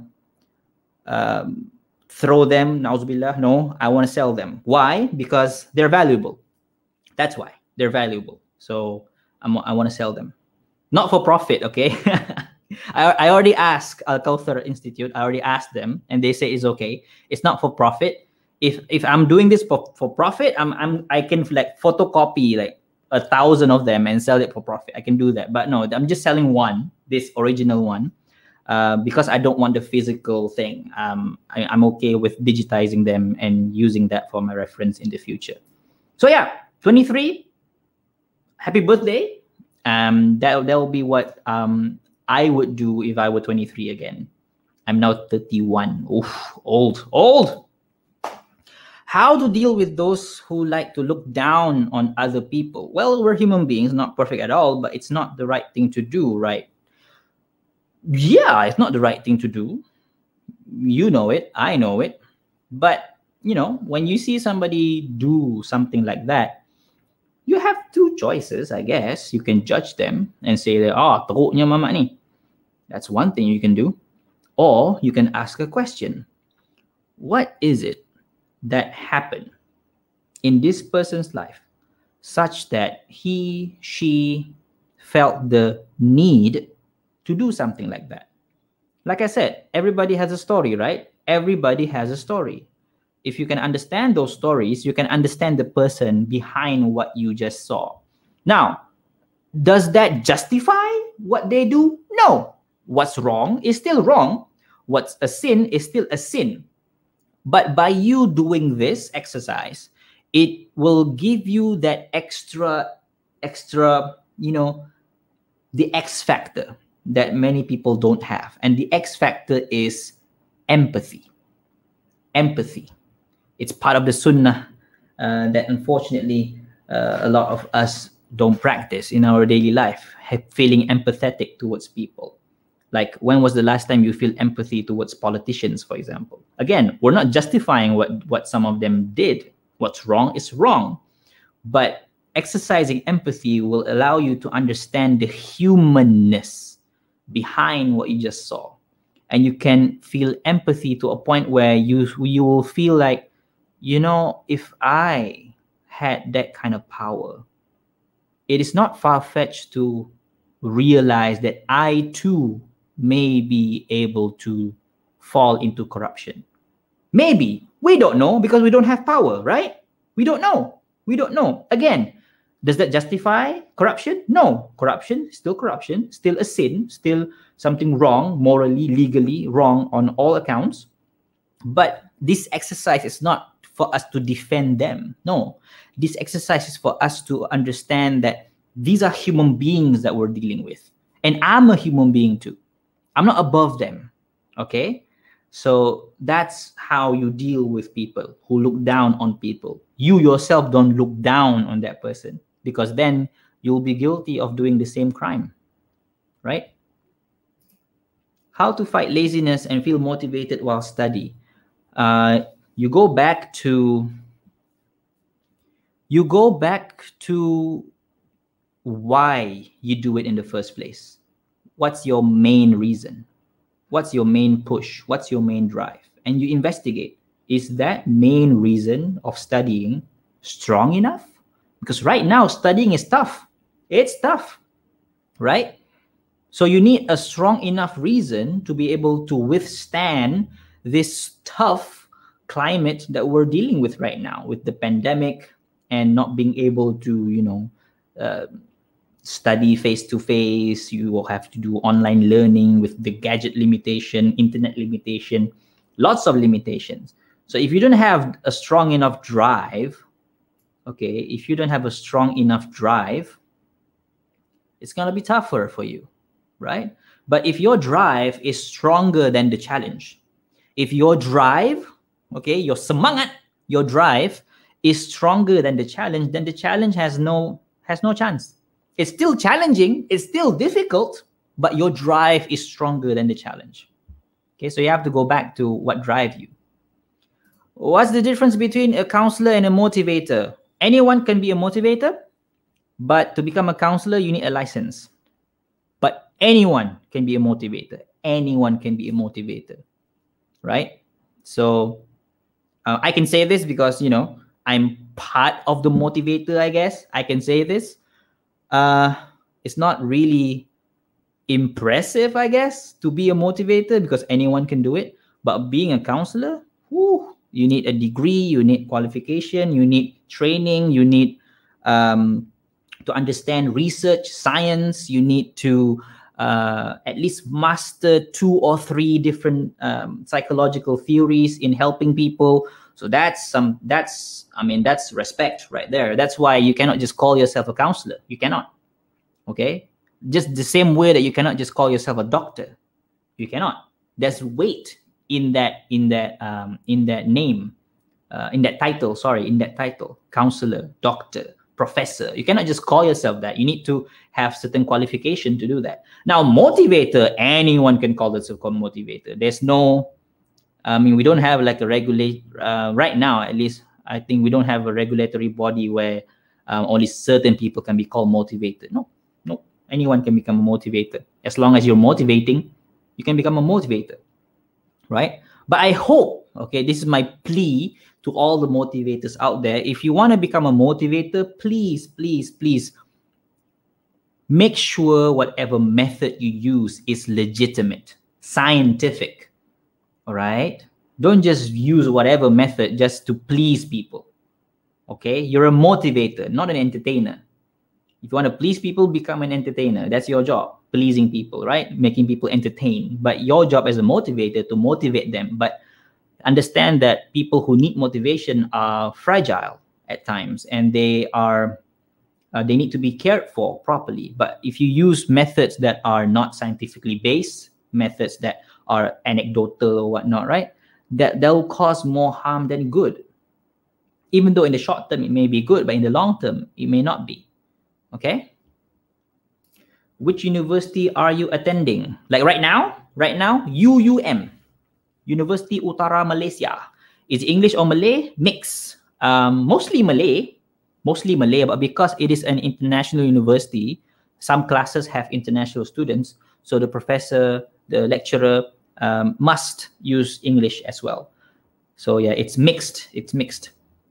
um, throw them. Na'uzubillah. No, I want to sell them. Why? Because they're valuable. That's why they're valuable. So I'm, I want to sell them. Not for profit, okay? I, I already asked Al Kauthar Institute. I already asked them, and they say it's okay. It's not for profit. If if I'm doing this for, for profit, I'm I'm I can like photocopy like a thousand of them and sell it for profit. I can do that. But no, I'm just selling one, this original one, uh, because I don't want the physical thing. Um, I, I'm okay with digitizing them and using that for my reference in the future. So yeah, twenty-three. Happy birthday. Um, that that will be what um I would do if I were twenty-three again. I'm now thirty-one. Oof, old, old. How to deal with those who like to look down on other people? Well, we're human beings, not perfect at all, but it's not the right thing to do, right? Yeah, it's not the right thing to do. You know it, I know it. But, you know, when you see somebody do something like that, you have two choices, I guess. You can judge them and say, oh, teruknya mama ni. That's one thing you can do. Or you can ask a question. What is it that happened in this person's life such that he, she felt the need to do something like that? Like I said, everybody has a story, right? Everybody has a story. If you can understand those stories, you can understand the person behind what you just saw. Now, does that justify what they do? No. What's wrong is still wrong. What's a sin is still a sin. But by you doing this exercise, it will give you that extra, extra, you know, the X factor. that many people don't have. And the X factor is empathy. Empathy. It's part of the sunnah uh, that unfortunately uh, a lot of us don't practice in our daily life, feeling empathetic towards people. Like, when was the last time you feel empathy towards politicians, for example? Again, we're not justifying what, what some of them did. What's wrong is wrong. But exercising empathy will allow you to understand the humanness behind what you just saw. And you can feel empathy to a point where you, you will feel like, you know, if I had that kind of power, it is not far-fetched to realize that I too may be able to fall into corruption. Maybe. We don't know because we don't have power, right? We don't know. We don't know. Again, does that justify corruption? No. Corruption, still corruption, still a sin, still something wrong, morally, legally wrong on all accounts. But this exercise is not for us to defend them. No. This exercise is for us to understand that these are human beings that we're dealing with. And I'm a human being too. I'm not above them. Okay? So that's how you deal with people who look down on people. You yourself don't look down on that person, because then you'll be guilty of doing the same crime, right? How to fight laziness and feel motivated while study. Uh, you go back to, you go back to why you do it in the first place. What's your main reason? What's your main push? What's your main drive? And you investigate, is that main reason of studying strong enough? Because right now, studying is tough. It's tough, right? So you need a strong enough reason to be able to withstand this tough climate that we're dealing with right now, with the pandemic and not being able to, you know, uh, study face-to-face. You will have to do online learning with the gadget limitation, internet limitation, lots of limitations. So if you don't have a strong enough drive, okay, if you don't have a strong enough drive, it's going to be tougher for you, right? But if your drive is stronger than the challenge, if your drive, okay, your semangat, your drive is stronger than the challenge, then the challenge has no, has no chance. It's still challenging, it's still difficult, but your drive is stronger than the challenge. Okay, so you have to go back to what drives you. What's the difference between a counselor and a motivator? Anyone can be a motivator, but to become a counselor, you need a license. But anyone can be a motivator. Anyone can be a motivator, right? So uh, I can say this because, you know, I'm part of the motivator, I guess. I can say this. Uh, it's not really impressive, I guess, to be a motivator because anyone can do it. But being a counselor, whew, you need a degree, you need qualification, you need training, you need um, to understand research, science, you need to uh, at least master two or three different um, psychological theories in helping people. So that's some, that's, I mean, that's respect right there. That's why you cannot just call yourself a counselor. You cannot, okay? Just the same way that you cannot just call yourself a doctor. You cannot. There's weight in that, in that, um, in that name, uh, in that title, sorry, in that title, counselor, doctor, professor. You cannot just call yourself that. You need to have certain qualification to do that. Now, motivator, anyone can call themselves a motivator. There's no, I mean, we don't have like a regulate uh, right now, at least I think we don't have a regulatory body where um, only certain people can be called motivated. No, no, anyone can become a motivator. As long as you're motivating, you can become a motivator, right? But I hope, okay, this is my plea to all the motivators out there. If you want to become a motivator, please, please, please make sure whatever method you use is legitimate, scientific. All right, don't just use whatever method just to please people. Okay, you're a motivator, not an entertainer. If you want to please people, become an entertainer. That's your job, pleasing people, right? Making people entertain. But your job as a motivator to motivate them. But understand that people who need motivation are fragile at times, and they are Uh, they need to be cared for properly. But if you use methods that are not scientifically based, methods that are anecdotal or whatnot, right, that that will cause more harm than good. Even though in the short term it may be good, but in the long term it may not be. Okay. Which university are you attending? Like right now, right now, U U M, University Utara Malaysia. Is English or Malay? Mix. Um, mostly Malay, mostly Malay, but because it is an international university, some classes have international students, so the professor, the lecturer um, must use English as well. So yeah, it's mixed. It's mixed.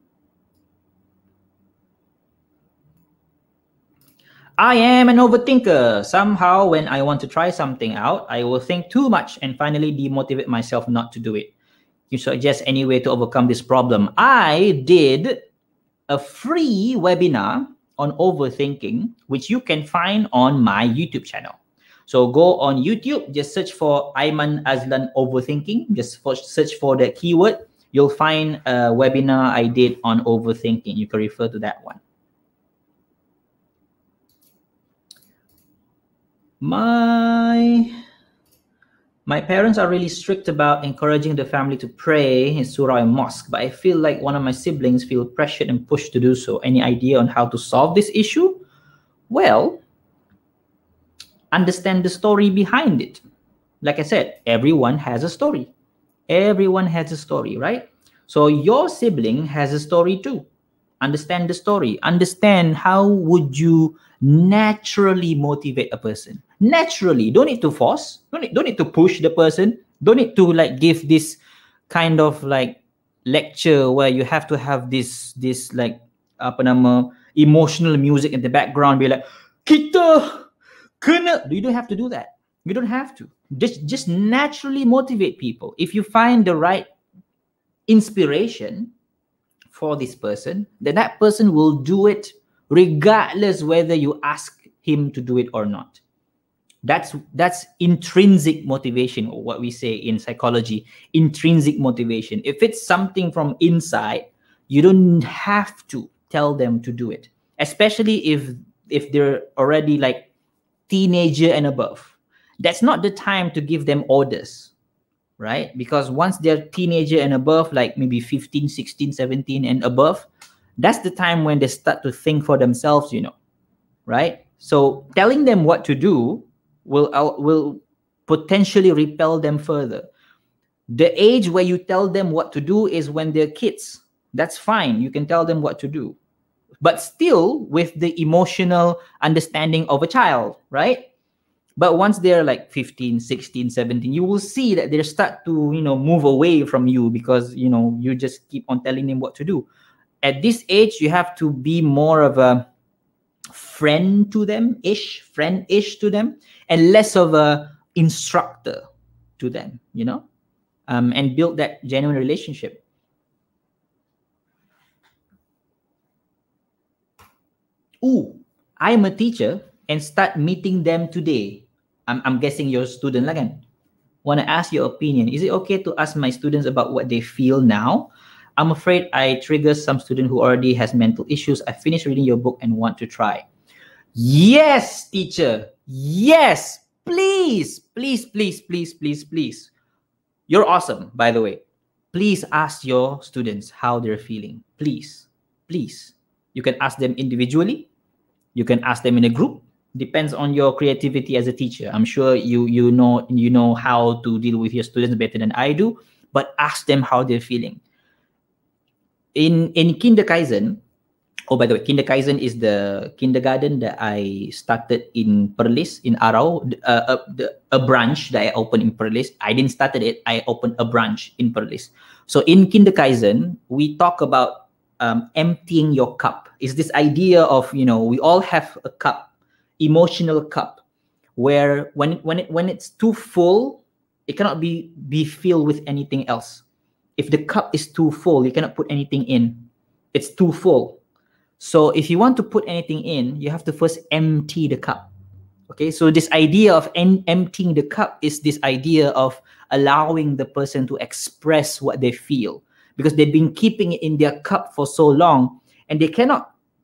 I am an overthinker. Somehow, when I want to try something out, I will think too much and finally demotivate myself not to do it. You suggest any way to overcome this problem? I did a free webinar on overthinking, which you can find on my YouTube channel. So go on YouTube, just search for Aiman Azlan overthinking. Just for, search for the keyword. You'll find a webinar I did on overthinking. You can refer to that one. My my parents are really strict about encouraging the family to pray in surah and mosque, but I feel like one of my siblings feel pressured and pushed to do so. Any idea on how to solve this issue? Well, understand the story behind it. Like I said, everyone has a story. Everyone has a story, right? So your sibling has a story too. Understand the story. Understand how would you naturally motivate a person. Naturally, don't need to force. Don't need, don't need to push the person. Don't need to like give this kind of like lecture where you have to have this this like apa nama emotional music in the background. Be like, kita kena. You don't have to do that. You don't have to. Just just naturally motivate people. If you find the right inspiration for this person, then that person will do it regardless whether you ask him to do it or not. That's that's intrinsic motivation, or what we say in psychology, intrinsic motivation. If it's something from inside, you don't have to tell them to do it, especially if if they're already like teenager and above. That's not the time to give them orders, right? Because once they're teenager and above, like maybe fifteen, sixteen, seventeen and above, that's the time when they start to think for themselves, you know, right? So telling them what to do will will potentially repel them further. The age where you tell them what to do is when they're kids. That's fine. You can tell them what to do, but still with the emotional understanding of a child, right? But once they're like fifteen, sixteen, seventeen, you will see that they start to, you know, move away from you because, you know, you just keep on telling them what to do. At this age, you have to be more of a friend to them, ish, friend-ish to them, and less of a instructor to them, you know, um, and build that genuine relationship. Ooh, I'm a teacher and start meeting them today. I'm, I'm guessing you're a student, like, want to ask your opinion. Is it okay to ask my students about what they feel now? I'm afraid I trigger some student who already has mental issues. I finished reading your book and want to try. Yes, teacher. Yes. Please, please, please, please, please, please. You're awesome, by the way. Please ask your students how they're feeling. Please, please. You can ask them individually. You can ask them in a group. Depends on your creativity as a teacher. I'm sure you you know you know how to deal with your students better than I do. But ask them how they're feeling. In in Kinderkaizen, oh, by the way, Kinderkaizen is the kindergarten that I started in Perlis, in Arau, uh, a, a branch that I opened in Perlis. I didn't start it, I opened a branch in Perlis. So in Kinderkaizen, we talk about um, emptying your cup. It's this idea of, you know, we all have a cup, emotional cup, where when, when, it, when it's too full, it cannot be, be filled with anything else. If the cup is too full, you cannot put anything in. It's too full. So if you want to put anything in, you have to first empty the cup. Okay, so this idea of em emptying the cup is this idea of allowing the person to express what they feel, because they've been keeping it in their cup for so long and they cannot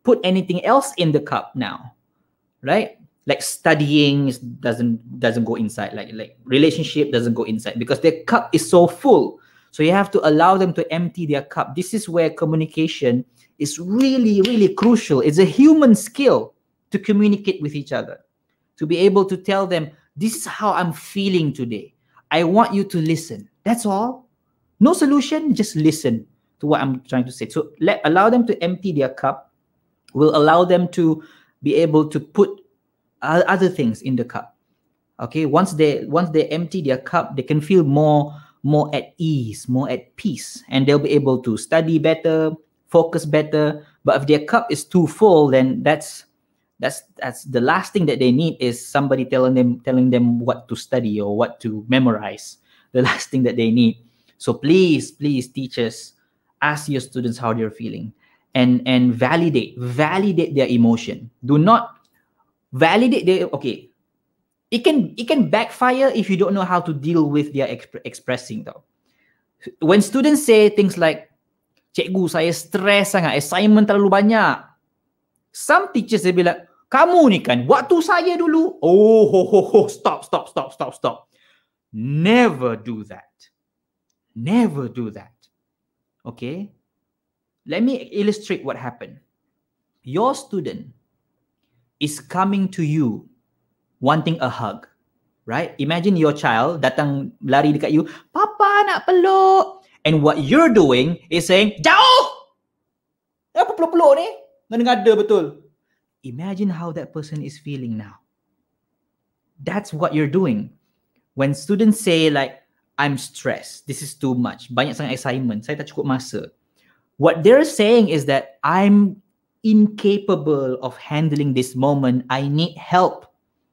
put anything else in the cup now, right? Like studying is- doesn't doesn't go inside, like like relationship doesn't go inside because their cup is so full. So you have to allow them to empty their cup. This is where communication is really, really crucial. It's a human skill to communicate with each other, to be able to tell them, this is how I'm feeling today. I want you to listen. That's all. No solution, just listen to what I'm trying to say. So let allow them to empty their cup, will allow them to be able to put uh, other things in the cup. Okay, once they once they empty their cup, they can feel more more at ease, more at peace, and they'll be able to study better, focus better. But if their cup is too full, then that's that's that's the last thing that they need is somebody telling them telling them what to study or what to memorize. The last thing that they need. So please, please, teachers, ask your students how they're feeling, and and validate validate their emotion. Do not validate their okay. It can it can backfire if you don't know how to deal with their exp- expressing though. When students say things like, "Cikgu, saya stres sangat, assignment terlalu banyak." Some teachers they be like, "Kamu ni kan, waktu saya dulu." Oh, ho, ho, ho, stop, stop, stop, stop, stop. Never do that. Never do that. Okay? Let me illustrate what happened. Your student is coming to you wanting a hug, right? Imagine your child datang lari dekat you, "Papa nak peluk." And what you're doing is saying, "Jauh! Apa peluk-peluk ni? Ngada-ngada betul." Imagine how that person is feeling now. That's what you're doing. When students say like, "I'm stressed, this is too much, banyak sangat assignment, saya tak cukup masa." What they're saying is that I'm incapable of handling this moment, I need help.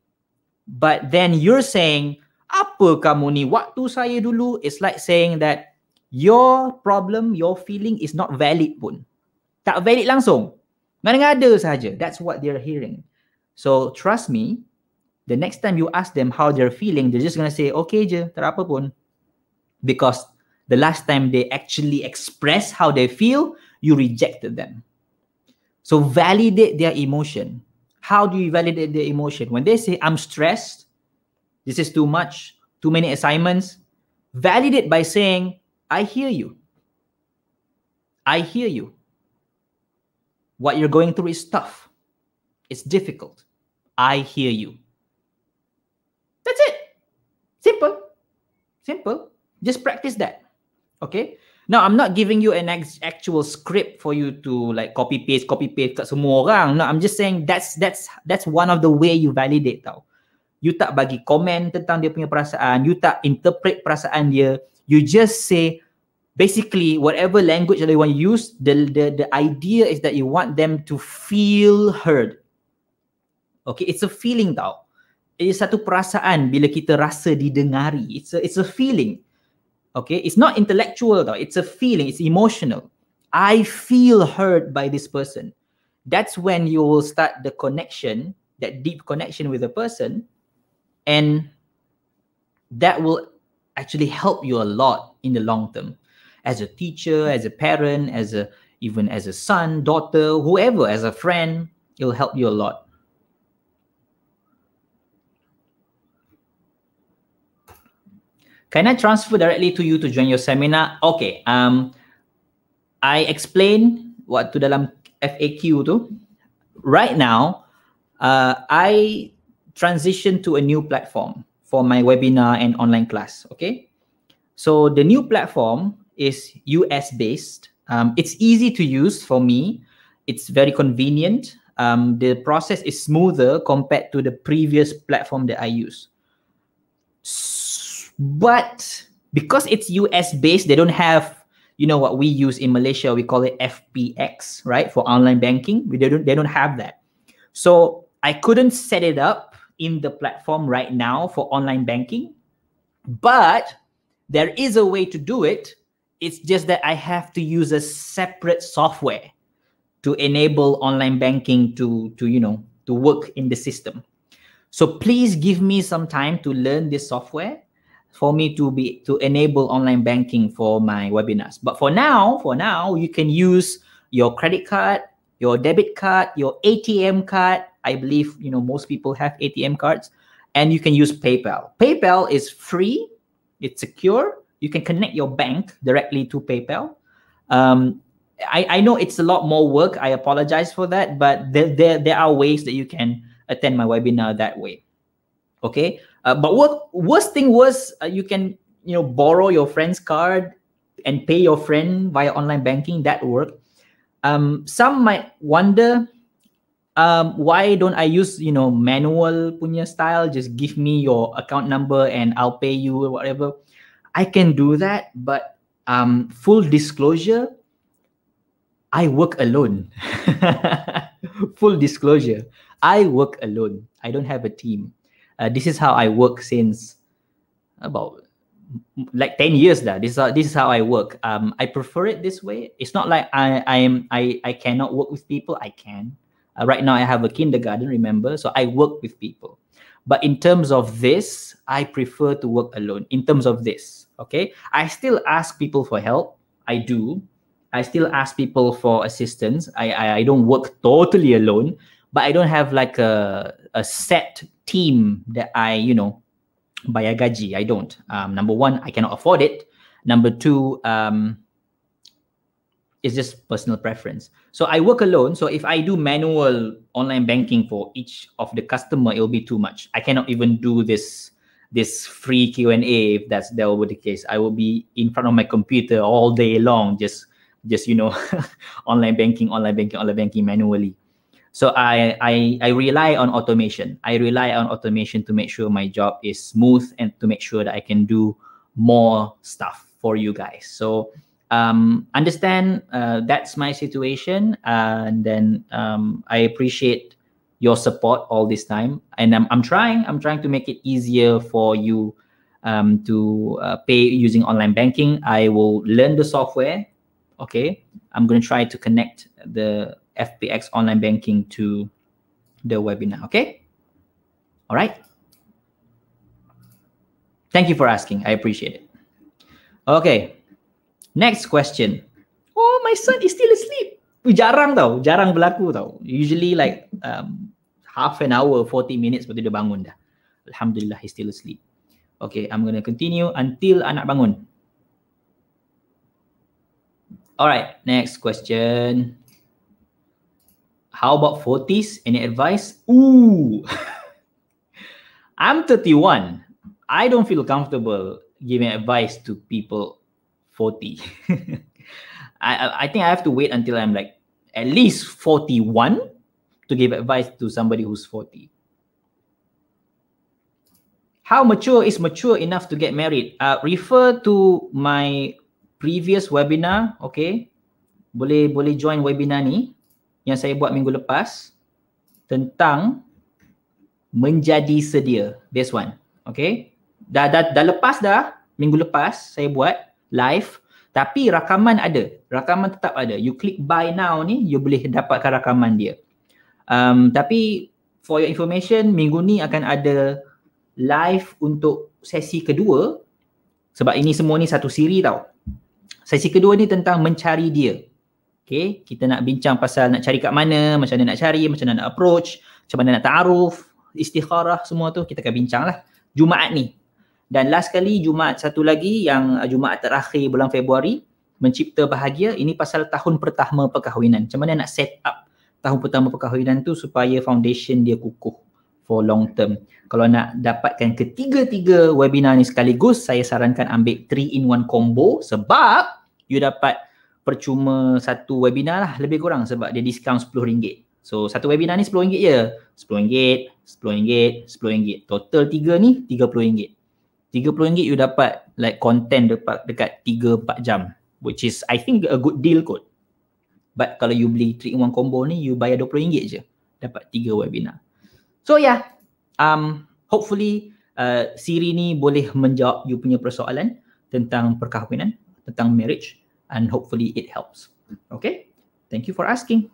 But then you're saying, "Apa kamu ni? Waktu saya dulu." It's like saying that your problem, your feeling is not valid pun. Tak valid langsung. Ngada-ngada saja. That's what they're hearing. So trust me, the next time you ask them how they're feeling, they're just going to say, "Okay je, tak apa pun." Because the last time they actually express how they feel, you rejected them. So validate their emotion. How do you validate their emotion? When they say, "I'm stressed, this is too much, too many assignments," validate by saying, "I hear you. I hear you. What you're going through is tough. It's difficult. I hear you." That's it. Simple. Simple. Just practice that. Okay? Now, I'm not giving you an ex- actual script for you to like copy paste, copy paste kat semua orang. No, I'm just saying that's that's that's one of the way you validate tau. You tak bagi komen tentang dia punya perasaan, you tak interpret perasaan dia. You just say basically whatever language that you want to use, the the the idea is that you want them to feel heard. Okay, it's a feeling tau. It's satu perasaan bila kita rasa didengari. It's a it's a feeling. Okay, it's not intellectual though. It's a feeling. It's emotional. I feel heard by this person. That's when you will start the connection, that deep connection with the person, and that will actually help you a lot in the long term. As a teacher, as a parent, as a even as a son, daughter, whoever, as a friend, it will help you a lot. Can I transfer directly to you to join your seminar? Okay. Um, I explain what to dalam F A Q tu. Right now, uh, I transition to a new platform for my webinar and online class. Okay. So the new platform is U S based. Um, it's easy to use for me. It's very convenient. Um, the process is smoother compared to the previous platform that I use. But because it's U S based, they don't have, you know, what we use in Malaysia, we call it F P X, right? For online banking. They don't, they don't have that. So I couldn't set it up in the platform right now for online banking, but there is a way to do it. It's just that I have to use a separate software to enable online banking to, to, you know, to work in the system. So please give me some time to learn this software for me to be to enable online banking for my webinars. But for now, for now, you can use your credit card, your debit card, your A T M card. I believe, you know, most people have A T M cards, and you can use PayPal. PayPal is free. It's secure. You can connect your bank directly to PayPal. Um, I, I know it's a lot more work. I apologize for that, but there, there, there are ways that you can attend my webinar that way. Okay. Uh, but what worst thing was uh, you can, you know, borrow your friend's card and pay your friend via online banking. That worked. Um, some might wonder, um, why don't I use, you know, manual punya style? Just give me your account number and I'll pay you or whatever. I can do that, but um, full disclosure, I work alone. Full disclosure, I work alone. I don't have a team. Uh, this is how I work since about like ten years now. This is how, this is how I work. Um, I prefer it this way. It's not like I I am I I cannot work with people. I can. Uh, right now I have a kindergarten, remember, so I work with people. But in terms of this, I prefer to work alone. In terms of this, okay, I still ask people for help. I do. I still ask people for assistance. I I, I don't work totally alone, but I don't have like a a set team that I, you know, bayar gaji. I don't. Um, number one, I cannot afford it. Number two, um, it's just personal preference. So I work alone. So if I do manual online banking for each of the customer, it'll be too much. I cannot even do this this free Q and A if that's that will be the case. I will be in front of my computer all day long, just just you know, online banking, online banking, online banking manually. So I, I I rely on automation. I rely on automation to make sure my job is smooth and to make sure that I can do more stuff for you guys. So um, understand uh, that's my situation, uh, and then um, I appreciate your support all this time. And I'm I'm trying I'm trying to make it easier for you um, to uh, pay using online banking. I will learn the software. Okay, I'm going to try to connect the F P X online banking to the webinar. Okay. All right. Thank you for asking. I appreciate it. Okay. Next question. Oh, my son is still asleep. Jarang tau. Jarang berlaku tau. Usually like um, half an hour, forty minutes baru dia bangun dah. Alhamdulillah, he's still asleep. Okay, I'm going to continue until anak bangun. All right. Next question. How about forties? Any advice? Ooh, I'm thirty-one. I don't feel comfortable giving advice to people forty. I, I think I have to wait until I'm like at least forty-one to give advice to somebody who's forty. How mature is mature enough to get married? Uh, refer to my previous webinar, okay? Boleh boleh join webinar ni yang saya buat minggu lepas tentang menjadi sedia. This one, okay? Dah, dah, dah lepas dah, minggu lepas saya buat live, tapi rakaman ada. Rakaman tetap ada. You click buy now ni, you boleh dapatkan rakaman dia. Um, tapi for your information, minggu ni akan ada live untuk sesi kedua, sebab ini semua ni satu siri tau. Sesi kedua ni tentang mencari dia. Okay, kita nak bincang pasal nak cari kat mana, macam mana nak cari, macam mana nak approach, macam mana nak ta'aruf, istikharah, semua tu kita akan bincang lah Jumaat ni. Dan last kali Jumaat satu lagi yang Jumaat terakhir bulan Februari, mencipta bahagia, ini pasal tahun pertama perkahwinan. Macam mana nak set up tahun pertama perkahwinan tu supaya foundation dia kukuh for long term. Kalau nak dapatkan ketiga-tiga webinar ni sekaligus, saya sarankan ambil three in one combo sebab you dapat percuma satu webinar lah lebih kurang sebab dia diskaun sepuluh ringgit. So satu webinar ni sepuluh ringgit je. sepuluh ringgit, sepuluh ringgit, sepuluh ringgit. Total tiga ni tiga puluh ringgit. tiga puluh ringgit you dapat like content dekat, dekat tiga empat jam, which is I think a good deal kot. But kalau you beli three in one combo ni, you bayar dua puluh ringgit je dapat tiga webinar. So yeah, um, hopefully uh, siri ni boleh menjawab you punya persoalan tentang perkahwinan, tentang marriage. And hopefully it helps. Okay, thank you for asking.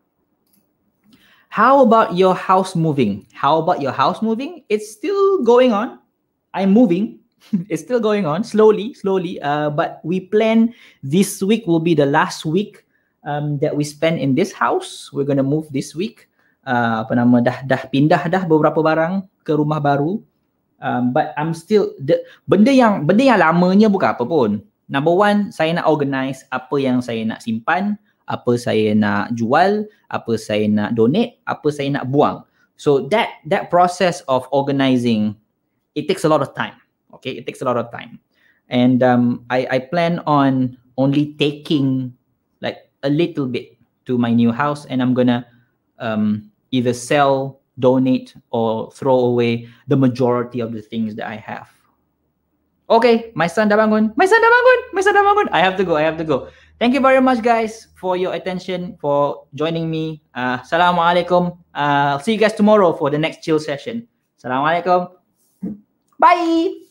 How about your house moving? How about your house moving? It's still going on. I'm moving. It's still going on slowly, slowly. Uh, but we plan this week will be the last week um, that we spend in this house. We're gonna move this week. Uh, apa nama dah dah pindah dah beberapa barang ke rumah baru. Um, but I'm still the, benda yang benda yang lamanya bukan apa pun. Number one, saya nak organize apa yang saya nak simpan, apa saya nak jual, apa saya nak donate, apa saya nak buang. So that that process of organizing, it takes a lot of time. Okay, it takes a lot of time, and um, I I plan on only taking like a little bit to my new house, and I'm gonna um, either sell, donate, or throw away the majority of the things that I have. Okay, my son dah bangun. My son dah bangun. My son dah bangun. I have to go. I have to go. Thank you very much, guys, for your attention, for joining me. Uh, Assalamualaikum. Uh, I'll see you guys tomorrow for the next chill session. Assalamualaikum. Bye.